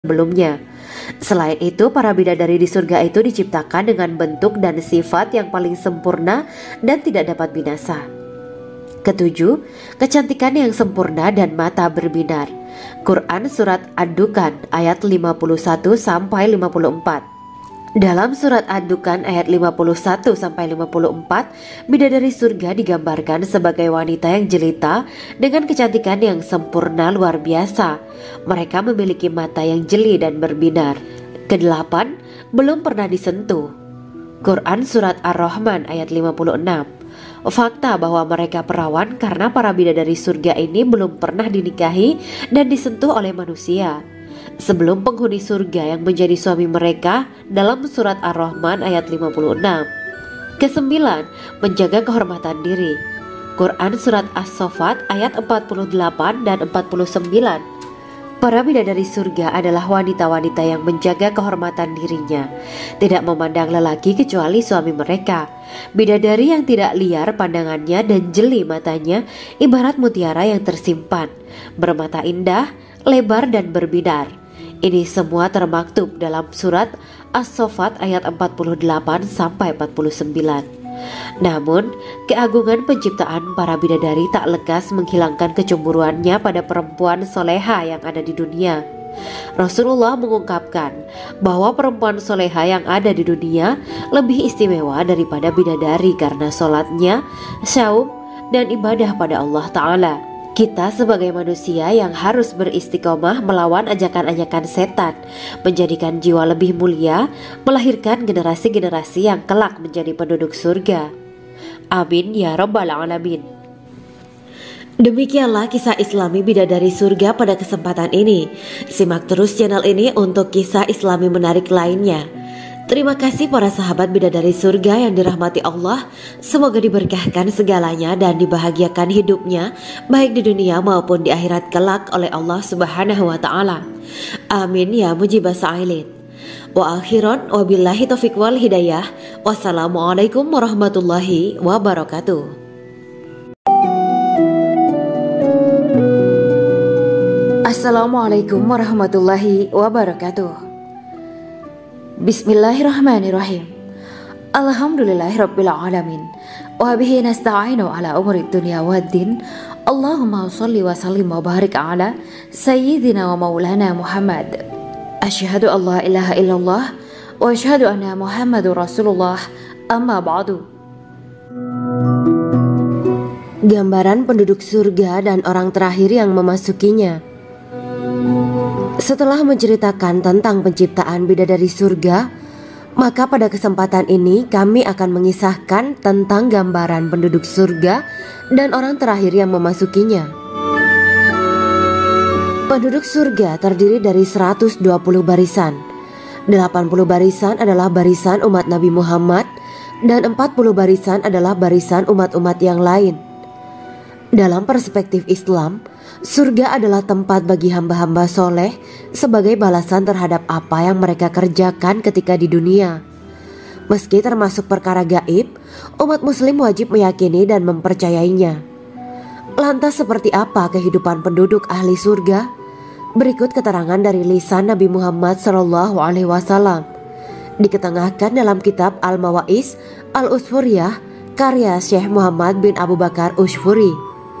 sebelumnya. Selain itu, para bidadari di surga itu diciptakan dengan bentuk dan sifat yang paling sempurna dan tidak dapat binasa. Ketujuh, kecantikan yang sempurna dan mata berbinar. Quran Surat Ad-Dukan ayat 51 sampai 54. Dalam surat Ad-Dukan ayat 51 sampai 54, bidadari surga digambarkan sebagai wanita yang jelita dengan kecantikan yang sempurna luar biasa. Mereka memiliki mata yang jeli dan berbinar. Kedelapan, belum pernah disentuh. Quran Surat Ar-Rahman ayat 56. Fakta bahwa mereka perawan karena para bidadari surga ini belum pernah dinikahi dan disentuh oleh manusia sebelum penghuni surga yang menjadi suami mereka dalam surat Ar-Rahman ayat 56. Kesembilan, menjaga kehormatan diri. Quran Surat As-Saffat ayat 48 dan 49. Para bidadari surga adalah wanita-wanita yang menjaga kehormatan dirinya, tidak memandang lelaki kecuali suami mereka. Bidadari yang tidak liar pandangannya dan jeli matanya ibarat mutiara yang tersimpan, bermata indah, lebar dan berbinar. Ini semua termaktub dalam surat As-Saffat ayat 48 sampai 49. Namun, keagungan penciptaan para bidadari tak lekas menghilangkan kecemburuannya pada perempuan soleha yang ada di dunia. Rasulullah mengungkapkan bahwa perempuan soleha yang ada di dunia lebih istimewa daripada bidadari karena sholatnya, syaum, dan ibadah pada Allah Ta'ala. Kita sebagai manusia yang harus beristiqomah melawan ajakan-ajakan setan, menjadikan jiwa lebih mulia, melahirkan generasi-generasi yang kelak menjadi penduduk surga. Amin ya rabbal alamin. Demikianlah kisah Islami bidadari surga pada kesempatan ini. Simak terus channel ini untuk kisah Islami menarik lainnya. Terima kasih para sahabat bidadari surga yang dirahmati Allah. Semoga diberkahkan segalanya dan dibahagiakan hidupnya baik di dunia maupun di akhirat kelak oleh Allah Subhanahu wa taala. Amin ya mujibas sa'ilin. Wa akhiran wabillahi taufiq wal hidayah. Wassalamualaikum warahmatullahi wabarakatuh. Assalamualaikum warahmatullahi wabarakatuh. Bismillahirrahmanirrahim. Alhamdulillahirabbil alamin. Wa bihi nasta'inu ala umuri dunya waddin. Allahumma shalli wa sallim wa barik ala sayyidina wa maulana Muhammad. Asyhadu an la ilaha illallah wa asyhadu anna Muhammadur Rasulullah. Amma ba'du. Gambaran penduduk surga dan orang terakhir yang memasukinya. Setelah menceritakan tentang penciptaan bidadari surga, maka pada kesempatan ini kami akan mengisahkan tentang gambaran penduduk surga dan orang terakhir yang memasukinya. Penduduk surga terdiri dari 120 barisan. 80 barisan adalah barisan umat Nabi Muhammad dan 40 barisan adalah barisan umat-umat yang lain. Dalam perspektif Islam, surga adalah tempat bagi hamba-hamba soleh sebagai balasan terhadap apa yang mereka kerjakan ketika di dunia. Meski termasuk perkara gaib, umat muslim wajib meyakini dan mempercayainya. Lantas seperti apa kehidupan penduduk ahli surga? Berikut keterangan dari lisan Nabi Muhammad SAW. Diketengahkan dalam kitab Al-Mawa'is Al-Usfuriyah karya Syekh Muhammad bin Abu Bakar Ushfuri.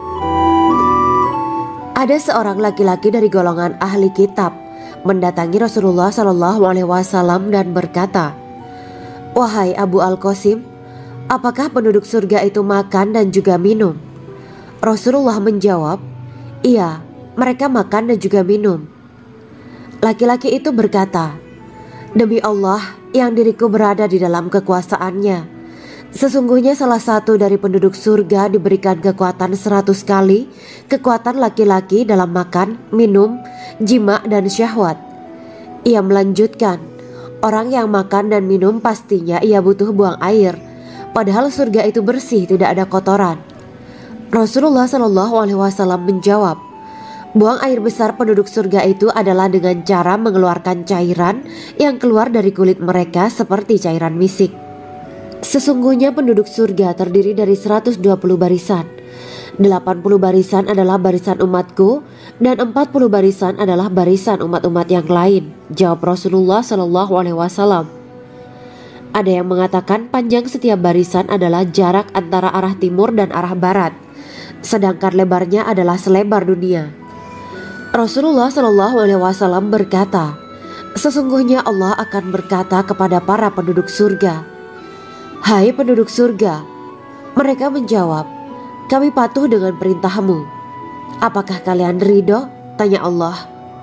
Ada seorang laki-laki dari golongan ahli kitab mendatangi Rasulullah SAW dan berkata, "Wahai Abu Al-Qasim, apakah penduduk surga itu makan dan juga minum?" Rasulullah menjawab, "Iya, mereka makan dan juga minum." Laki-laki itu berkata, "Demi Allah yang diriku berada di dalam kekuasaannya, sesungguhnya salah satu dari penduduk surga diberikan kekuatan 100 kali kekuatan laki-laki dalam makan, minum, jima, dan syahwat." Ia melanjutkan, "Orang yang makan dan minum pastinya ia butuh buang air, padahal surga itu bersih, tidak ada kotoran." Rasulullah SAW menjawab, "Buang air besar penduduk surga itu adalah dengan cara mengeluarkan cairan yang keluar dari kulit mereka seperti cairan misik." Sesungguhnya penduduk surga terdiri dari 120 barisan. 80 barisan adalah barisan umatku dan 40 barisan adalah barisan umat-umat yang lain, jawab Rasulullah Shallallahu Alaihi Wasallam. Ada yang mengatakan panjang setiap barisan adalah jarak antara arah timur dan arah barat, sedangkan lebarnya adalah selebar dunia. Rasulullah Shallallahu Alaihi Wasallam berkata, sesungguhnya Allah akan berkata kepada para penduduk surga, "Hai penduduk surga." Mereka menjawab, "Kami patuh dengan perintahmu." "Apakah kalian ridho?" tanya Allah.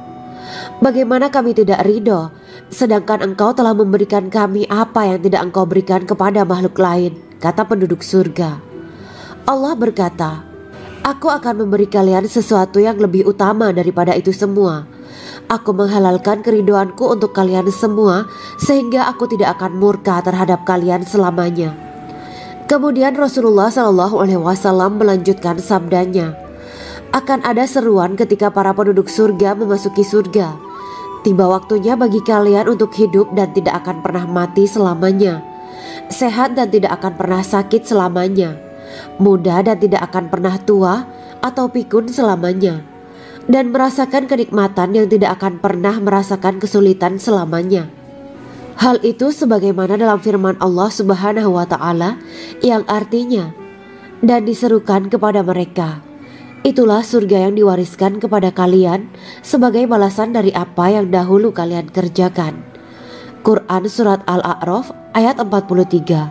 "Bagaimana kami tidak ridho, sedangkan engkau telah memberikan kami apa yang tidak engkau berikan kepada makhluk lain," kata penduduk surga. Allah berkata, "Aku akan memberi kalian sesuatu yang lebih utama daripada itu semua. Aku menghalalkan keridoanku untuk kalian semua, sehingga aku tidak akan murka terhadap kalian selamanya." Kemudian Rasulullah Shallallahu Alaihi Wasallam melanjutkan sabdanya, "Akan ada seruan ketika para penduduk surga memasuki surga. Tiba waktunya bagi kalian untuk hidup dan tidak akan pernah mati selamanya, sehat dan tidak akan pernah sakit selamanya, muda dan tidak akan pernah tua atau pikun selamanya, dan merasakan kenikmatan yang tidak akan pernah merasakan kesulitan selamanya." Hal itu sebagaimana dalam firman Allah Subhanahu wa Ta'ala yang artinya, "Dan diserukan kepada mereka, itulah surga yang diwariskan kepada kalian sebagai balasan dari apa yang dahulu kalian kerjakan." Quran Surat Al-A'raf ayat 43.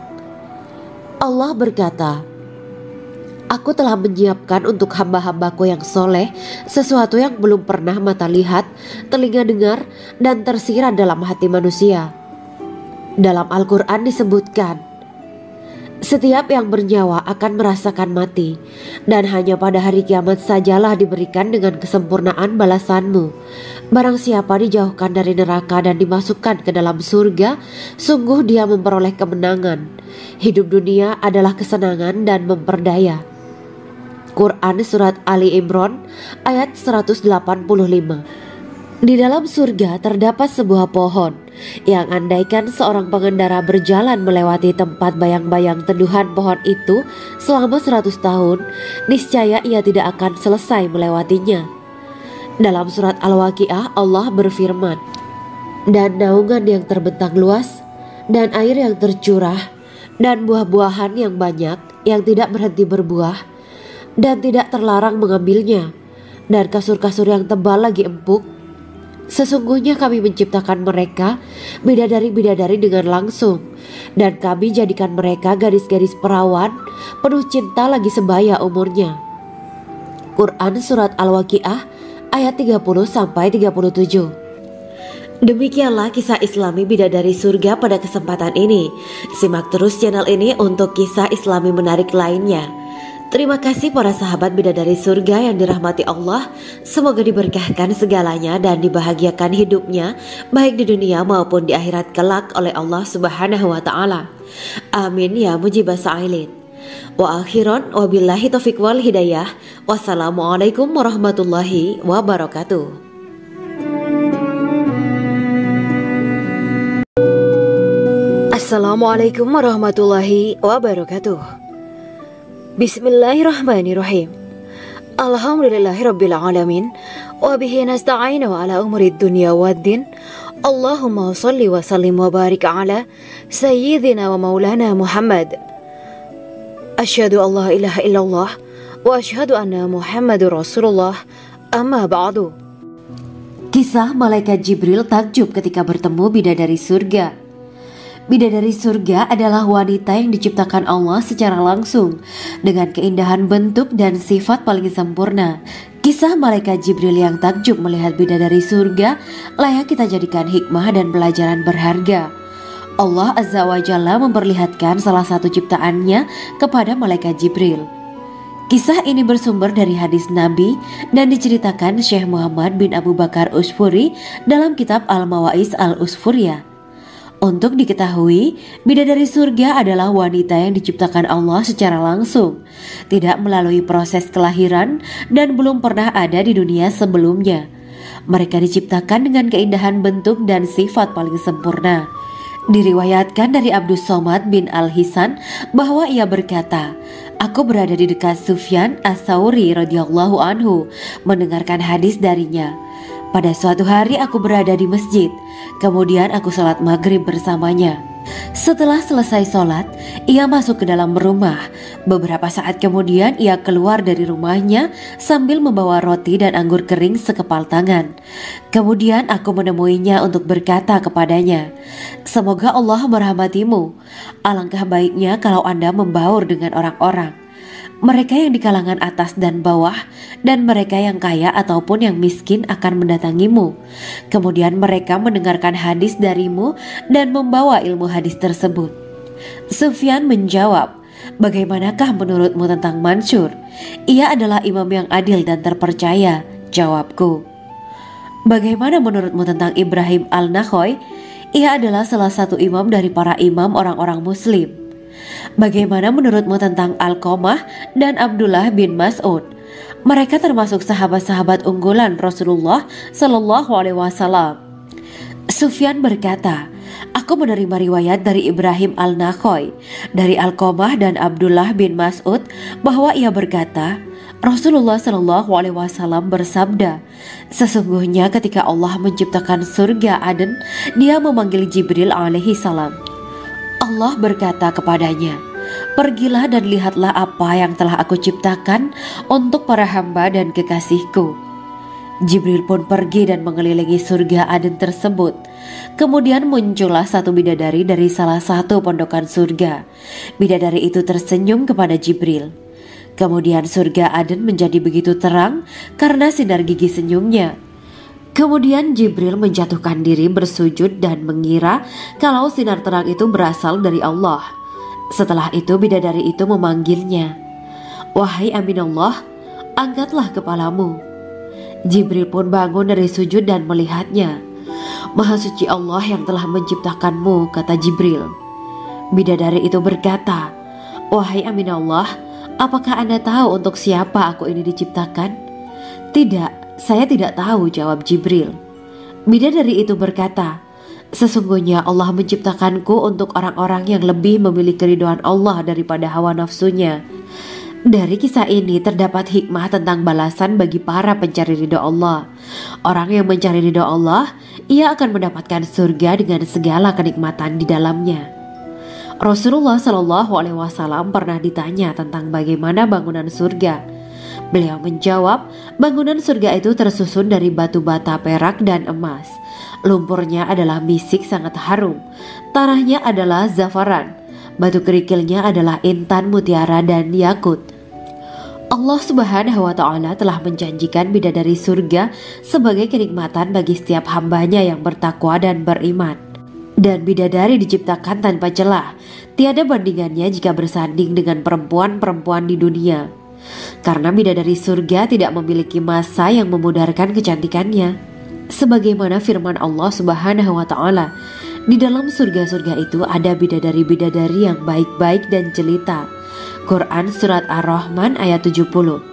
Allah berkata, "Aku telah menyiapkan untuk hamba-hambaku yang soleh sesuatu yang belum pernah mata lihat, telinga dengar, dan tersirat dalam hati manusia." Dalam Al-Quran disebutkan, setiap yang bernyawa akan merasakan mati, dan hanya pada hari kiamat sajalah diberikan dengan kesempurnaan balasanmu. Barang siapa dijauhkan dari neraka dan dimasukkan ke dalam surga, sungguh dia memperoleh kemenangan. Hidup dunia adalah kesenangan dan memperdaya. Quran Surat Ali Imran ayat 185. Di dalam surga terdapat sebuah pohon yang andaikan seorang pengendara berjalan melewati tempat bayang-bayang teduhan pohon itu selama 100 tahun, niscaya ia tidak akan selesai melewatinya. Dalam surat Al-Waqiah Allah berfirman, "Dan naungan yang terbentang luas, dan air yang tercurah, dan buah-buahan yang banyak yang tidak berhenti berbuah, dan tidak terlarang mengambilnya, dan kasur-kasur yang tebal lagi empuk. Sesungguhnya kami menciptakan mereka bidadari-bidadari dengan langsung, dan kami jadikan mereka gadis-gadis perawan penuh cinta lagi sebaya umurnya." Quran Surat Al-Waqiah ayat 30-37. Demikianlah kisah Islami bidadari surga pada kesempatan ini. Simak terus channel ini untuk kisah Islami menarik lainnya. Terima kasih para sahabat bidadari surga yang dirahmati Allah. Semoga diberkahkan segalanya dan dibahagiakan hidupnya baik di dunia maupun di akhirat kelak oleh Allah Subhanahu wa Ta'ala. Amin ya mujibah sa'ilin. Wa akhiran wabillahi taufiq wal hidayah. Wassalamualaikum warahmatullahi wabarakatuh. Assalamualaikum warahmatullahi wabarakatuh. Bismillahirrahmanirrahim. Alhamdulillahirabbil alamin wa bihi nasta'inu ala umuri dunya waddin. Allahumma shalli wa sallim wa barik ala sayyidina wa maulana Muhammad. Asyhadu an la ilaha illallah wa asyhadu anna Muhammadur Rasulullah. Amma ba'du. Kisah malaikat Jibril takjub ketika bertemu bidadari surga. Bidadari surga adalah wanita yang diciptakan Allah secara langsung dengan keindahan bentuk dan sifat paling sempurna. Kisah malaikat Jibril yang takjub melihat bidadari surga layak kita jadikan hikmah dan pelajaran berharga. Allah Azza wa Jalla memperlihatkan salah satu ciptaannya kepada malaikat Jibril. Kisah ini bersumber dari hadis Nabi dan diceritakan Syekh Muhammad bin Abu Bakar Usfuri dalam kitab Al-Mawaiz Al-Usfuriyah. Untuk diketahui, bidadari surga adalah wanita yang diciptakan Allah secara langsung, tidak melalui proses kelahiran dan belum pernah ada di dunia sebelumnya. Mereka diciptakan dengan keindahan bentuk dan sifat paling sempurna. Diriwayatkan dari Abdus Somad bin Al-Hisan bahwa ia berkata, "Aku berada di dekat Sufyan Ats-Tsauri radhiyallahu anhu mendengarkan hadis darinya. Pada suatu hari aku berada di masjid, kemudian aku sholat maghrib bersamanya. Setelah selesai sholat, ia masuk ke dalam rumah. Beberapa saat kemudian ia keluar dari rumahnya sambil membawa roti dan anggur kering sekepal tangan. Kemudian aku menemuinya untuk berkata kepadanya, 'Semoga Allah merahmatimu. Alangkah baiknya kalau Anda membaur dengan orang-orang, mereka yang di kalangan atas dan bawah, dan mereka yang kaya ataupun yang miskin akan mendatangimu. Kemudian mereka mendengarkan hadis darimu dan membawa ilmu hadis tersebut.' Sufyan menjawab, 'Bagaimanakah menurutmu tentang Mansur? Ia adalah imam yang adil dan terpercaya.' Jawabku. 'Bagaimana menurutmu tentang Ibrahim Al-Nakhoy? Ia adalah salah satu imam dari para imam orang-orang muslim.' 'Bagaimana menurutmu tentang Alqamah dan Abdullah bin Mas'ud? Mereka termasuk sahabat-sahabat unggulan Rasulullah Shallallahu Alaihi Wasallam.' Sufyan berkata, 'Aku menerima riwayat dari Ibrahim Al-Nakhoy, dari Alqamah dan Abdullah bin Mas'ud bahwa ia berkata, Rasulullah Shallallahu Alaihi Wasallam bersabda, sesungguhnya ketika Allah menciptakan surga Aden, Dia memanggil Jibril alaihi salam. Allah berkata kepadanya, pergilah dan lihatlah apa yang telah aku ciptakan untuk para hamba dan kekasihku. Jibril pun pergi dan mengelilingi surga Aden tersebut. Kemudian muncullah satu bidadari dari salah satu pondokan surga. Bidadari itu tersenyum kepada Jibril. Kemudian surga Aden menjadi begitu terang karena sinar gigi senyumnya. Kemudian Jibril menjatuhkan diri bersujud dan mengira kalau sinar terang itu berasal dari Allah. Setelah itu bidadari itu memanggilnya, wahai Aminullah, angkatlah kepalamu. Jibril pun bangun dari sujud dan melihatnya. Maha suci Allah yang telah menciptakanmu, kata Jibril. Bidadari itu berkata, wahai Aminullah, apakah Anda tahu untuk siapa aku ini diciptakan? Tidak, saya tidak tahu, jawab Jibril. Bidadari itu berkata, sesungguhnya Allah menciptakanku untuk orang-orang yang lebih memilih keridhaan Allah daripada hawa nafsunya. Dari kisah ini terdapat hikmah tentang balasan bagi para pencari ridho Allah. Orang yang mencari ridho Allah, ia akan mendapatkan surga dengan segala kenikmatan di dalamnya. Rasulullah Shallallahu Alaihi Wasallam pernah ditanya tentang bagaimana bangunan surga. Beliau menjawab, bangunan surga itu tersusun dari batu bata, perak, dan emas. Lumpurnya adalah misik sangat harum, tanahnya adalah zafaran, batu kerikilnya adalah intan, mutiara, dan yakut. Allah Subhanahu wa Ta'ala telah menjanjikan bidadari surga sebagai kenikmatan bagi setiap hambanya yang bertakwa dan beriman. Dan bidadari diciptakan tanpa celah, tiada bandingannya jika bersanding dengan perempuan-perempuan di dunia. Karena bidadari surga tidak memiliki masa yang memudarkan kecantikannya. Sebagaimana firman Allah Subhanahu wa Ta'ala, di dalam surga-surga itu ada bidadari-bidadari yang baik-baik dan jelita. Quran Surat Ar-Rahman ayat 70.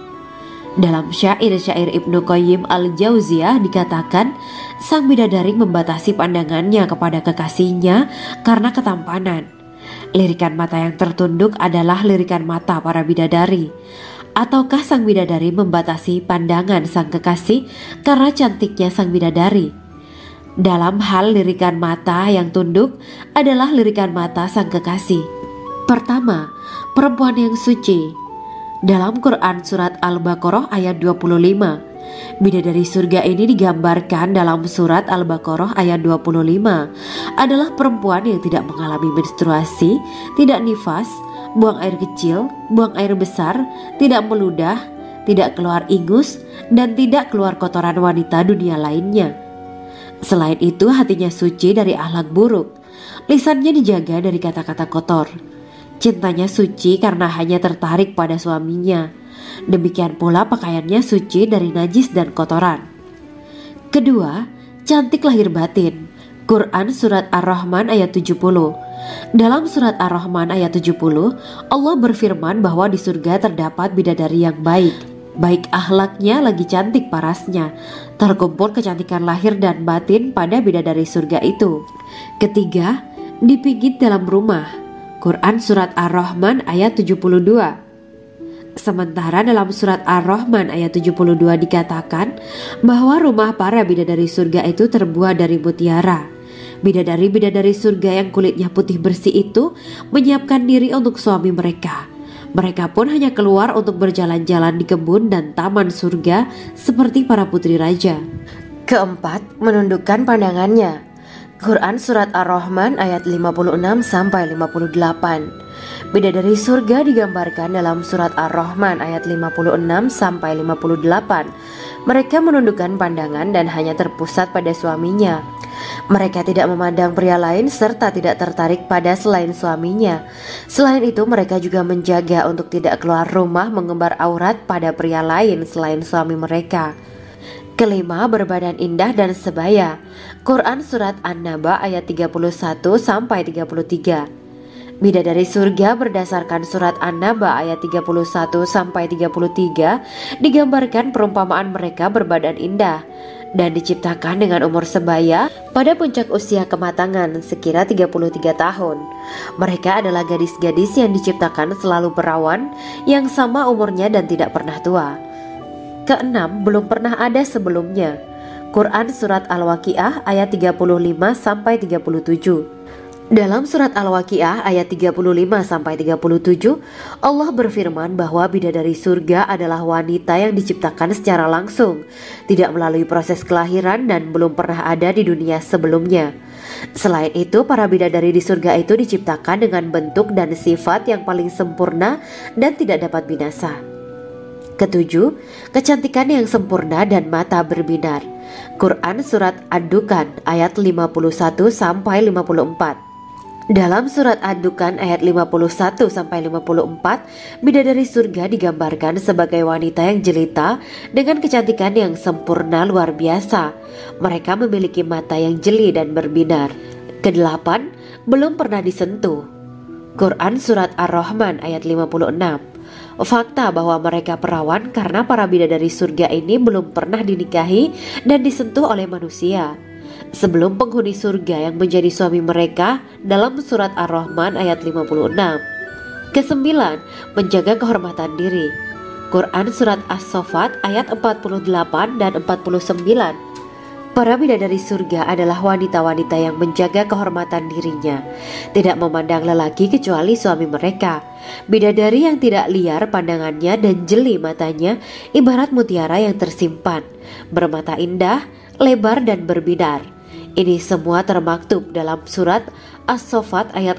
Dalam syair-syair Ibnu Qayyim Al-Jauziyah dikatakan, sang bidadari membatasi pandangannya kepada kekasihnya karena ketampanan. Lirikan mata yang tertunduk adalah lirikan mata para bidadari. Ataukah sang bidadari membatasi pandangan sang kekasih karena cantiknya sang bidadari? Dalam hal lirikan mata yang tunduk adalah lirikan mata sang kekasih. Pertama, perempuan yang suci. Dalam Quran Surat Al-Baqarah ayat 25, bidadari surga ini digambarkan dalam Surat Al-Baqarah ayat 25 adalah perempuan yang tidak mengalami menstruasi, tidak nifas, buang air kecil, buang air besar, tidak meludah, tidak keluar ingus, dan tidak keluar kotoran wanita dunia lainnya. Selain itu hatinya suci dari akhlak buruk, lisannya dijaga dari kata-kata kotor. Cintanya suci karena hanya tertarik pada suaminya. Demikian pula pakaiannya suci dari najis dan kotoran. Kedua, cantik lahir batin. Quran Surat Ar-Rahman ayat 70. Dalam Surat Ar-Rahman ayat 70, Allah berfirman bahwa di surga terdapat bidadari yang baik. Baik akhlaknya lagi cantik parasnya. Terkumpul kecantikan lahir dan batin pada bidadari surga itu. Ketiga, dipijit dalam rumah. Quran Surat Ar-Rahman ayat 72. Sementara dalam Surat Ar-Rahman ayat 72 dikatakan bahwa rumah para bidadari surga itu terbuat dari mutiara. Bidadari-bidadari surga yang kulitnya putih bersih itu menyiapkan diri untuk suami mereka. Mereka pun hanya keluar untuk berjalan-jalan di kebun dan taman surga seperti para putri raja. Keempat, menundukkan pandangannya. Quran Surat Ar-Rahman ayat 56-58. Bidadari surga digambarkan dalam Surat Ar-Rahman ayat 56-58. Mereka menundukkan pandangan dan hanya terpusat pada suaminya. Mereka tidak memandang pria lain serta tidak tertarik pada selain suaminya. Selain itu mereka juga menjaga untuk tidak keluar rumah mengembar aurat pada pria lain selain suami mereka. Kelima, berbadan indah dan sebaya. Quran Surat An-Naba ayat 31-33. Bidadari surga berdasarkan Surat An-Naba ayat 31-33 digambarkan perumpamaan mereka berbadan indah dan diciptakan dengan umur sebaya pada puncak usia kematangan sekira 33 tahun. Mereka adalah gadis-gadis yang diciptakan selalu perawan yang sama umurnya dan tidak pernah tua. Keenam, belum pernah ada sebelumnya. Quran Surat Al-Waqiah ayat 35-37. Dalam Surat Al-Waqiah ayat 35-37, Allah berfirman bahwa bidadari surga adalah wanita yang diciptakan secara langsung, tidak melalui proses kelahiran dan belum pernah ada di dunia sebelumnya. Selain itu, para bidadari di surga itu diciptakan dengan bentuk dan sifat yang paling sempurna dan tidak dapat binasa. Ketujuh, kecantikan yang sempurna dan mata berbinar. Quran Surat Ad-Dukhan ayat 51-54. Dalam Surat Ad-Dukhan ayat 51-54, bidadari surga digambarkan sebagai wanita yang jelita dengan kecantikan yang sempurna luar biasa. Mereka memiliki mata yang jeli dan berbinar. Kedelapan, belum pernah disentuh. Quran Surat Ar-Rahman ayat 56. Fakta bahwa mereka perawan karena para bidadari surga ini belum pernah dinikahi dan disentuh oleh manusia sebelum penghuni surga yang menjadi suami mereka dalam Surat Ar-Rahman ayat 56. Kesembilan, menjaga kehormatan diri. Quran Surat As-Saffat ayat 48 dan 49. Para bidadari surga adalah wanita-wanita yang menjaga kehormatan dirinya, tidak memandang lelaki kecuali suami mereka. Bidadari yang tidak liar pandangannya dan jeli matanya ibarat mutiara yang tersimpan, bermata indah, lebar dan berbinar. Ini semua termaktub dalam Surat As-Saffat ayat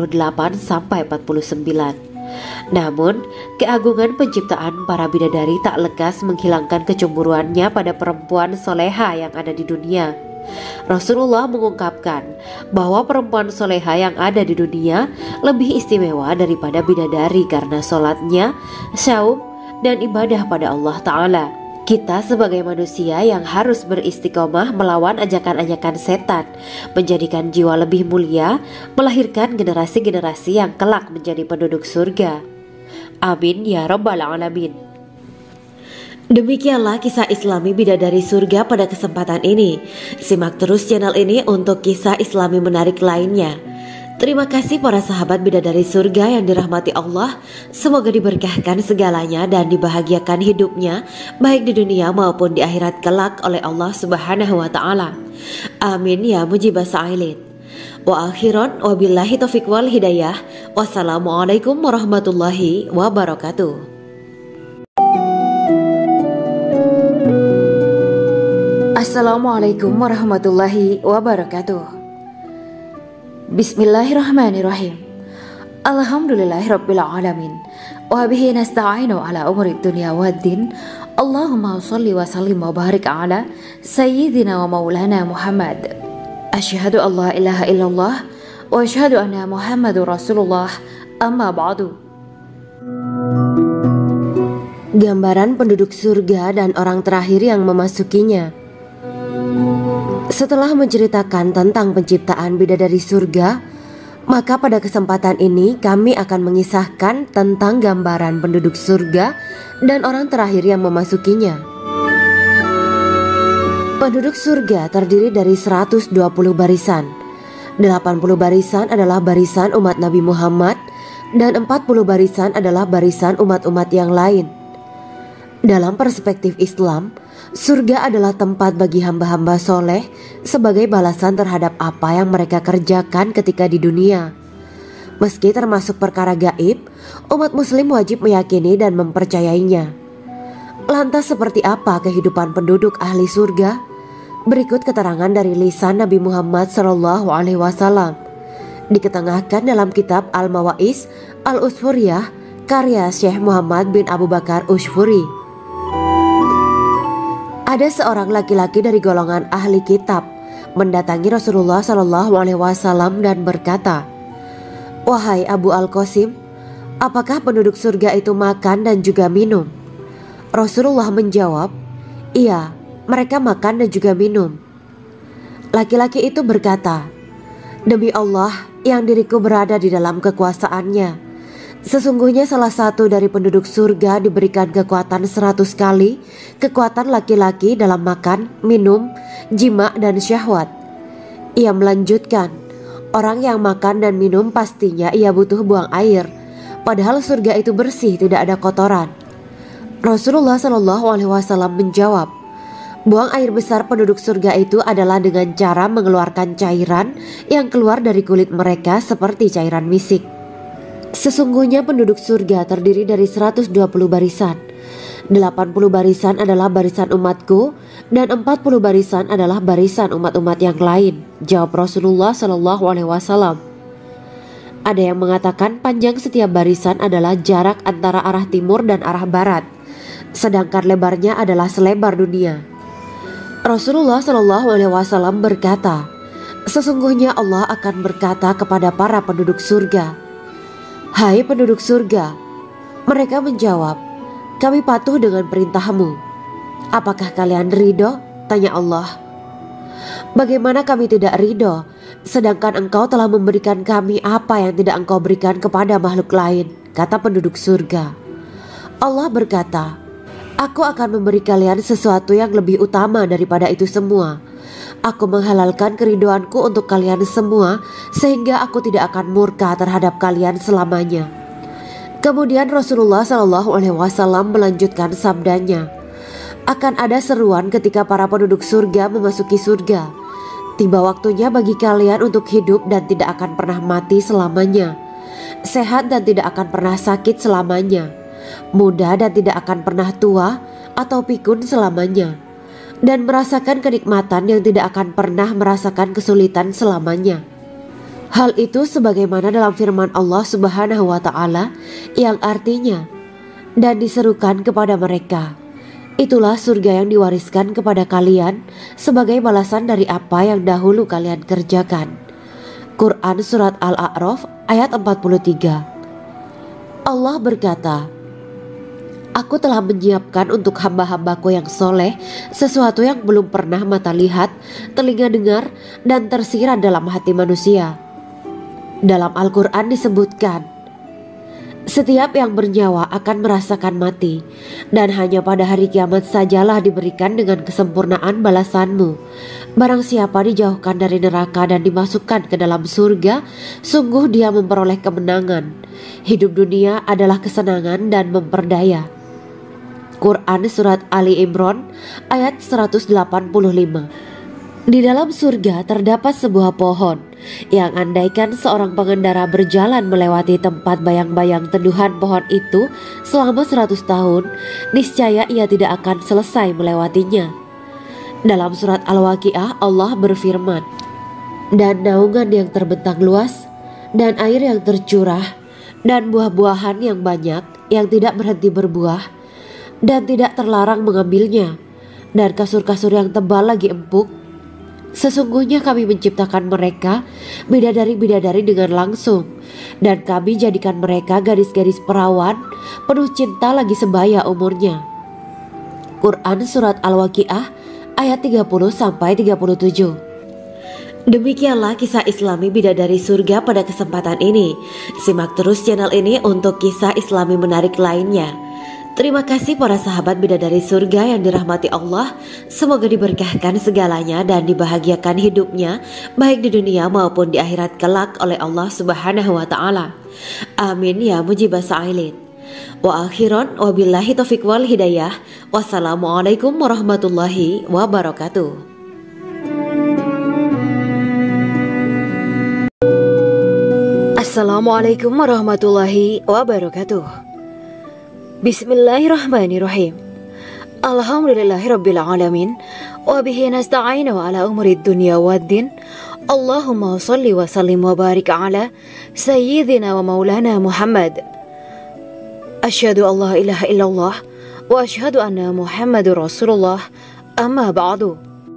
48-49. Namun, keagungan penciptaan para bidadari tak lekas menghilangkan kecemburuannya pada perempuan soleha yang ada di dunia. Rasulullah mengungkapkan bahwa perempuan soleha yang ada di dunia lebih istimewa daripada bidadari karena sholatnya, syaum, dan ibadah pada Allah Ta'ala. Kita sebagai manusia yang harus beristiqomah melawan ajakan-ajakan setan, menjadikan jiwa lebih mulia, melahirkan generasi-generasi yang kelak menjadi penduduk surga. Amin ya rabbal alamin. Demikianlah kisah Islami bidadari surga pada kesempatan ini. Simak terus channel ini untuk kisah Islami menarik lainnya. Terima kasih para sahabat bidadari surga yang dirahmati Allah. Semoga diberkahkan segalanya dan dibahagiakan hidupnya baik di dunia maupun di akhirat kelak oleh Allah Subhanahu wa taala. Amin ya mujibas sa'ilin. Wa akhiran wabillahi taufiq wal hidayah. Wassalamualaikum warahmatullahi wabarakatuh. Assalamualaikum warahmatullahi wabarakatuh. Bismillahirrahmanirrahim. Alhamdulillahirabbil alamin. Wa bihi nasta'inu ala umuri dunya waddin. Allahumma shalli wa sallim wa barik ala sayyidina wa maulana Muhammad. Asyhadu an la ilaha illallah wa asyhadu anna Muhammadur Rasulullah. Amma ba'du. Gambaran penduduk surga dan orang terakhir yang memasukinya. Setelah menceritakan tentang penciptaan bidadari surga, maka pada kesempatan ini kami akan mengisahkan tentang gambaran penduduk surga dan orang terakhir yang memasukinya. Penduduk surga terdiri dari 120 barisan. 80 barisan adalah barisan umat Nabi Muhammad dan 40 barisan adalah barisan umat-umat yang lain. Dalam perspektif Islam, surga adalah tempat bagi hamba-hamba soleh sebagai balasan terhadap apa yang mereka kerjakan ketika di dunia. Meski termasuk perkara gaib, umat muslim wajib meyakini dan mempercayainya. Lantas seperti apa kehidupan penduduk ahli surga? Berikut keterangan dari lisan Nabi Muhammad SAW, diketengahkan dalam kitab Al-Mawa'is Al-Usfuriyah karya Syekh Muhammad bin Abu Bakar Ushfuri. Ada seorang laki-laki dari golongan ahli kitab mendatangi Rasulullah SAW dan berkata, "Wahai Abu Al-Qasim, apakah penduduk surga itu makan dan juga minum?" Rasulullah menjawab, "Iya, mereka makan dan juga minum." Laki-laki itu berkata, "Demi Allah yang diriku berada di dalam kekuasaannya, sesungguhnya salah satu dari penduduk surga diberikan kekuatan 100 kali kekuatan laki-laki dalam makan, minum, jima dan syahwat." Ia melanjutkan, "Orang yang makan dan minum pastinya ia butuh buang air, padahal surga itu bersih, tidak ada kotoran." Rasulullah SAW menjawab, "Buang air besar penduduk surga itu adalah dengan cara mengeluarkan cairan yang keluar dari kulit mereka seperti cairan misik. Sesungguhnya penduduk surga terdiri dari 120 barisan. 80 barisan adalah barisan umatku dan 40 barisan adalah barisan umat-umat yang lain," jawab Rasulullah SAW. Ada yang mengatakan panjang setiap barisan adalah jarak antara arah timur dan arah barat, sedangkan lebarnya adalah selebar dunia. Rasulullah SAW berkata, "Sesungguhnya Allah akan berkata kepada para penduduk surga, 'Hai penduduk surga,' mereka menjawab, 'Kami patuh dengan perintahmu.' 'Apakah kalian ridho?' tanya Allah. 'Bagaimana kami tidak ridho, sedangkan engkau telah memberikan kami apa yang tidak engkau berikan kepada makhluk lain,' kata penduduk surga. Allah berkata, 'Aku akan memberi kalian sesuatu yang lebih utama daripada itu semua. Aku menghalalkan keridoanku untuk kalian semua sehingga aku tidak akan murka terhadap kalian selamanya.'" Kemudian Rasulullah SAW melanjutkan sabdanya, "Akan ada seruan ketika para penduduk surga memasuki surga. Tiba waktunya bagi kalian untuk hidup dan tidak akan pernah mati selamanya, sehat dan tidak akan pernah sakit selamanya, muda dan tidak akan pernah tua atau pikun selamanya, dan merasakan kenikmatan yang tidak akan pernah merasakan kesulitan selamanya." Hal itu sebagaimana dalam firman Allah Subhanahu wa Ta'ala yang artinya, "Dan diserukan kepada mereka, itulah surga yang diwariskan kepada kalian sebagai balasan dari apa yang dahulu kalian kerjakan." Quran Surat Al-A'raf ayat 43. Allah berkata, "Aku telah menyiapkan untuk hamba-hambaku yang soleh sesuatu yang belum pernah mata lihat, telinga dengar, dan tersirat dalam hati manusia." Dalam Al-Quran disebutkan, "Setiap yang bernyawa akan merasakan mati, dan hanya pada hari kiamat sajalah diberikan dengan kesempurnaan balasanmu. Barang siapa dijauhkan dari neraka dan dimasukkan ke dalam surga, sungguh dia memperoleh kemenangan. Hidup dunia adalah kesenangan dan memperdaya." Quran Surat Ali Imran ayat 185. Di dalam surga terdapat sebuah pohon yang andaikan seorang pengendara berjalan melewati tempat bayang-bayang teduhan pohon itu selama 100 tahun, niscaya ia tidak akan selesai melewatinya. Dalam surat Al-Waqiah Allah berfirman, "Dan naungan yang terbentang luas, dan air yang tercurah, dan buah-buahan yang banyak yang tidak berhenti berbuah, dan tidak terlarang mengambilnya, dan kasur-kasur yang tebal lagi empuk. Sesungguhnya kami menciptakan mereka bidadari-bidadari dengan langsung, dan kami jadikan mereka gadis-gadis perawan penuh cinta lagi sebaya umurnya." Quran Surat Al-Waqiah ayat 30-37. Demikianlah kisah Islami bidadari surga pada kesempatan ini. Simak terus channel ini untuk kisah Islami menarik lainnya. Terima kasih para sahabat bidadari surga yang dirahmati Allah. Semoga diberkahkan segalanya dan dibahagiakan hidupnya baik di dunia maupun di akhirat kelak oleh Allah Subhanahu wa taala. Amin ya mujibah sa'ilin. Wa akhiran wabillahi taufiq wal hidayah. Wassalamualaikum warahmatullahi wabarakatuh. Assalamualaikum warahmatullahi wabarakatuh. Bismillahirrahmanirrahim. Alhamdulillahirabbil alamin wa bihi nasta'inu ala umuri dunya waddin. Allahumma shalli wa sallim wa barik ala sayyidina wa maulana Muhammad. Asyhadu an la ilaha illallah wa asyhadu anna Muhammadur Rasulullah. Amma ba'du.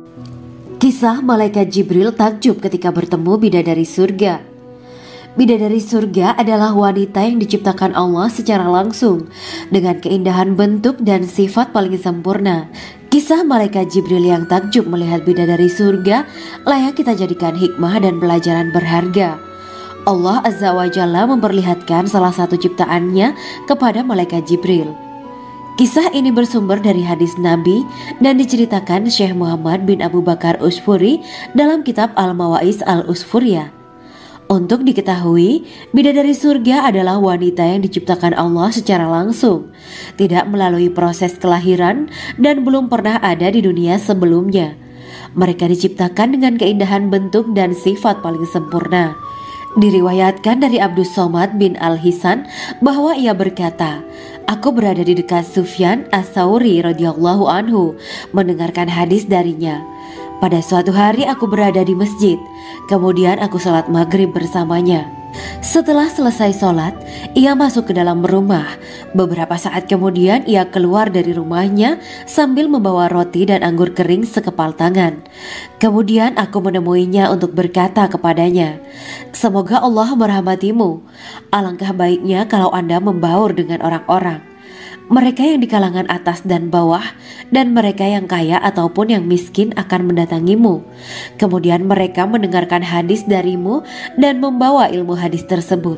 Kisah malaikat Jibril takjub ketika bertemu bidadari surga. Bidadari surga adalah wanita yang diciptakan Allah secara langsung dengan keindahan bentuk dan sifat paling sempurna. Kisah malaikat Jibril yang takjub melihat bidadari surga layak kita jadikan hikmah dan pelajaran berharga. Allah Azza wa Jalla memperlihatkan salah satu ciptaannya kepada malaikat Jibril. Kisah ini bersumber dari hadis Nabi dan diceritakan Syekh Muhammad bin Abu Bakar Usfuri dalam kitab Al-Mawaiz Al-Usfuriyah. Untuk diketahui, bidadari surga adalah wanita yang diciptakan Allah secara langsung, tidak melalui proses kelahiran dan belum pernah ada di dunia sebelumnya. Mereka diciptakan dengan keindahan bentuk dan sifat paling sempurna. Diriwayatkan dari Abdus Somad bin Al-Hisan bahwa ia berkata, "Aku berada di dekat Sufyan As-Tsauri radhiyallahu anhu mendengarkan hadis darinya. Pada suatu hari aku berada di masjid, kemudian aku sholat maghrib bersamanya. Setelah selesai sholat, ia masuk ke dalam rumah. Beberapa saat kemudian ia keluar dari rumahnya sambil membawa roti dan anggur kering sekepal tangan. Kemudian aku menemuinya untuk berkata kepadanya, 'Semoga Allah merahmatimu. Alangkah baiknya kalau Anda membaur dengan orang-orang. Mereka yang di kalangan atas dan bawah, dan mereka yang kaya ataupun yang miskin akan mendatangimu. Kemudian mereka mendengarkan hadis darimu dan membawa ilmu hadis tersebut.'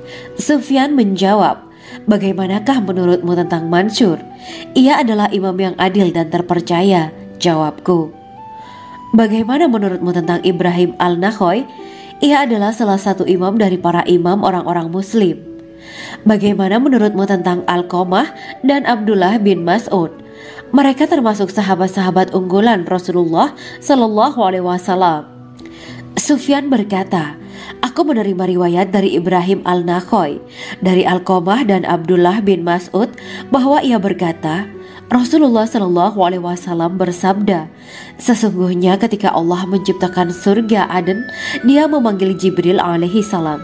Sufyan menjawab, 'Bagaimanakah menurutmu tentang Mansur? Ia adalah imam yang adil dan terpercaya.' Jawabku. 'Bagaimana menurutmu tentang Ibrahim Al-Nakhoy? Ia adalah salah satu imam dari para imam orang-orang muslim.' 'Bagaimana menurutmu tentang Alqamah dan Abdullah bin Mas'ud? Mereka termasuk sahabat-sahabat unggulan Rasulullah Shallallahu Alaihi Wasallam.' Sufyan berkata, 'Aku menerima riwayat dari Ibrahim Al-Nakhoy, dari Alqamah dan Abdullah bin Mas'ud bahwa ia berkata, Rasulullah Shallallahu Alaihi Wasallam bersabda, sesungguhnya ketika Allah menciptakan surga Aden, Dia memanggil Jibril alaihi salam.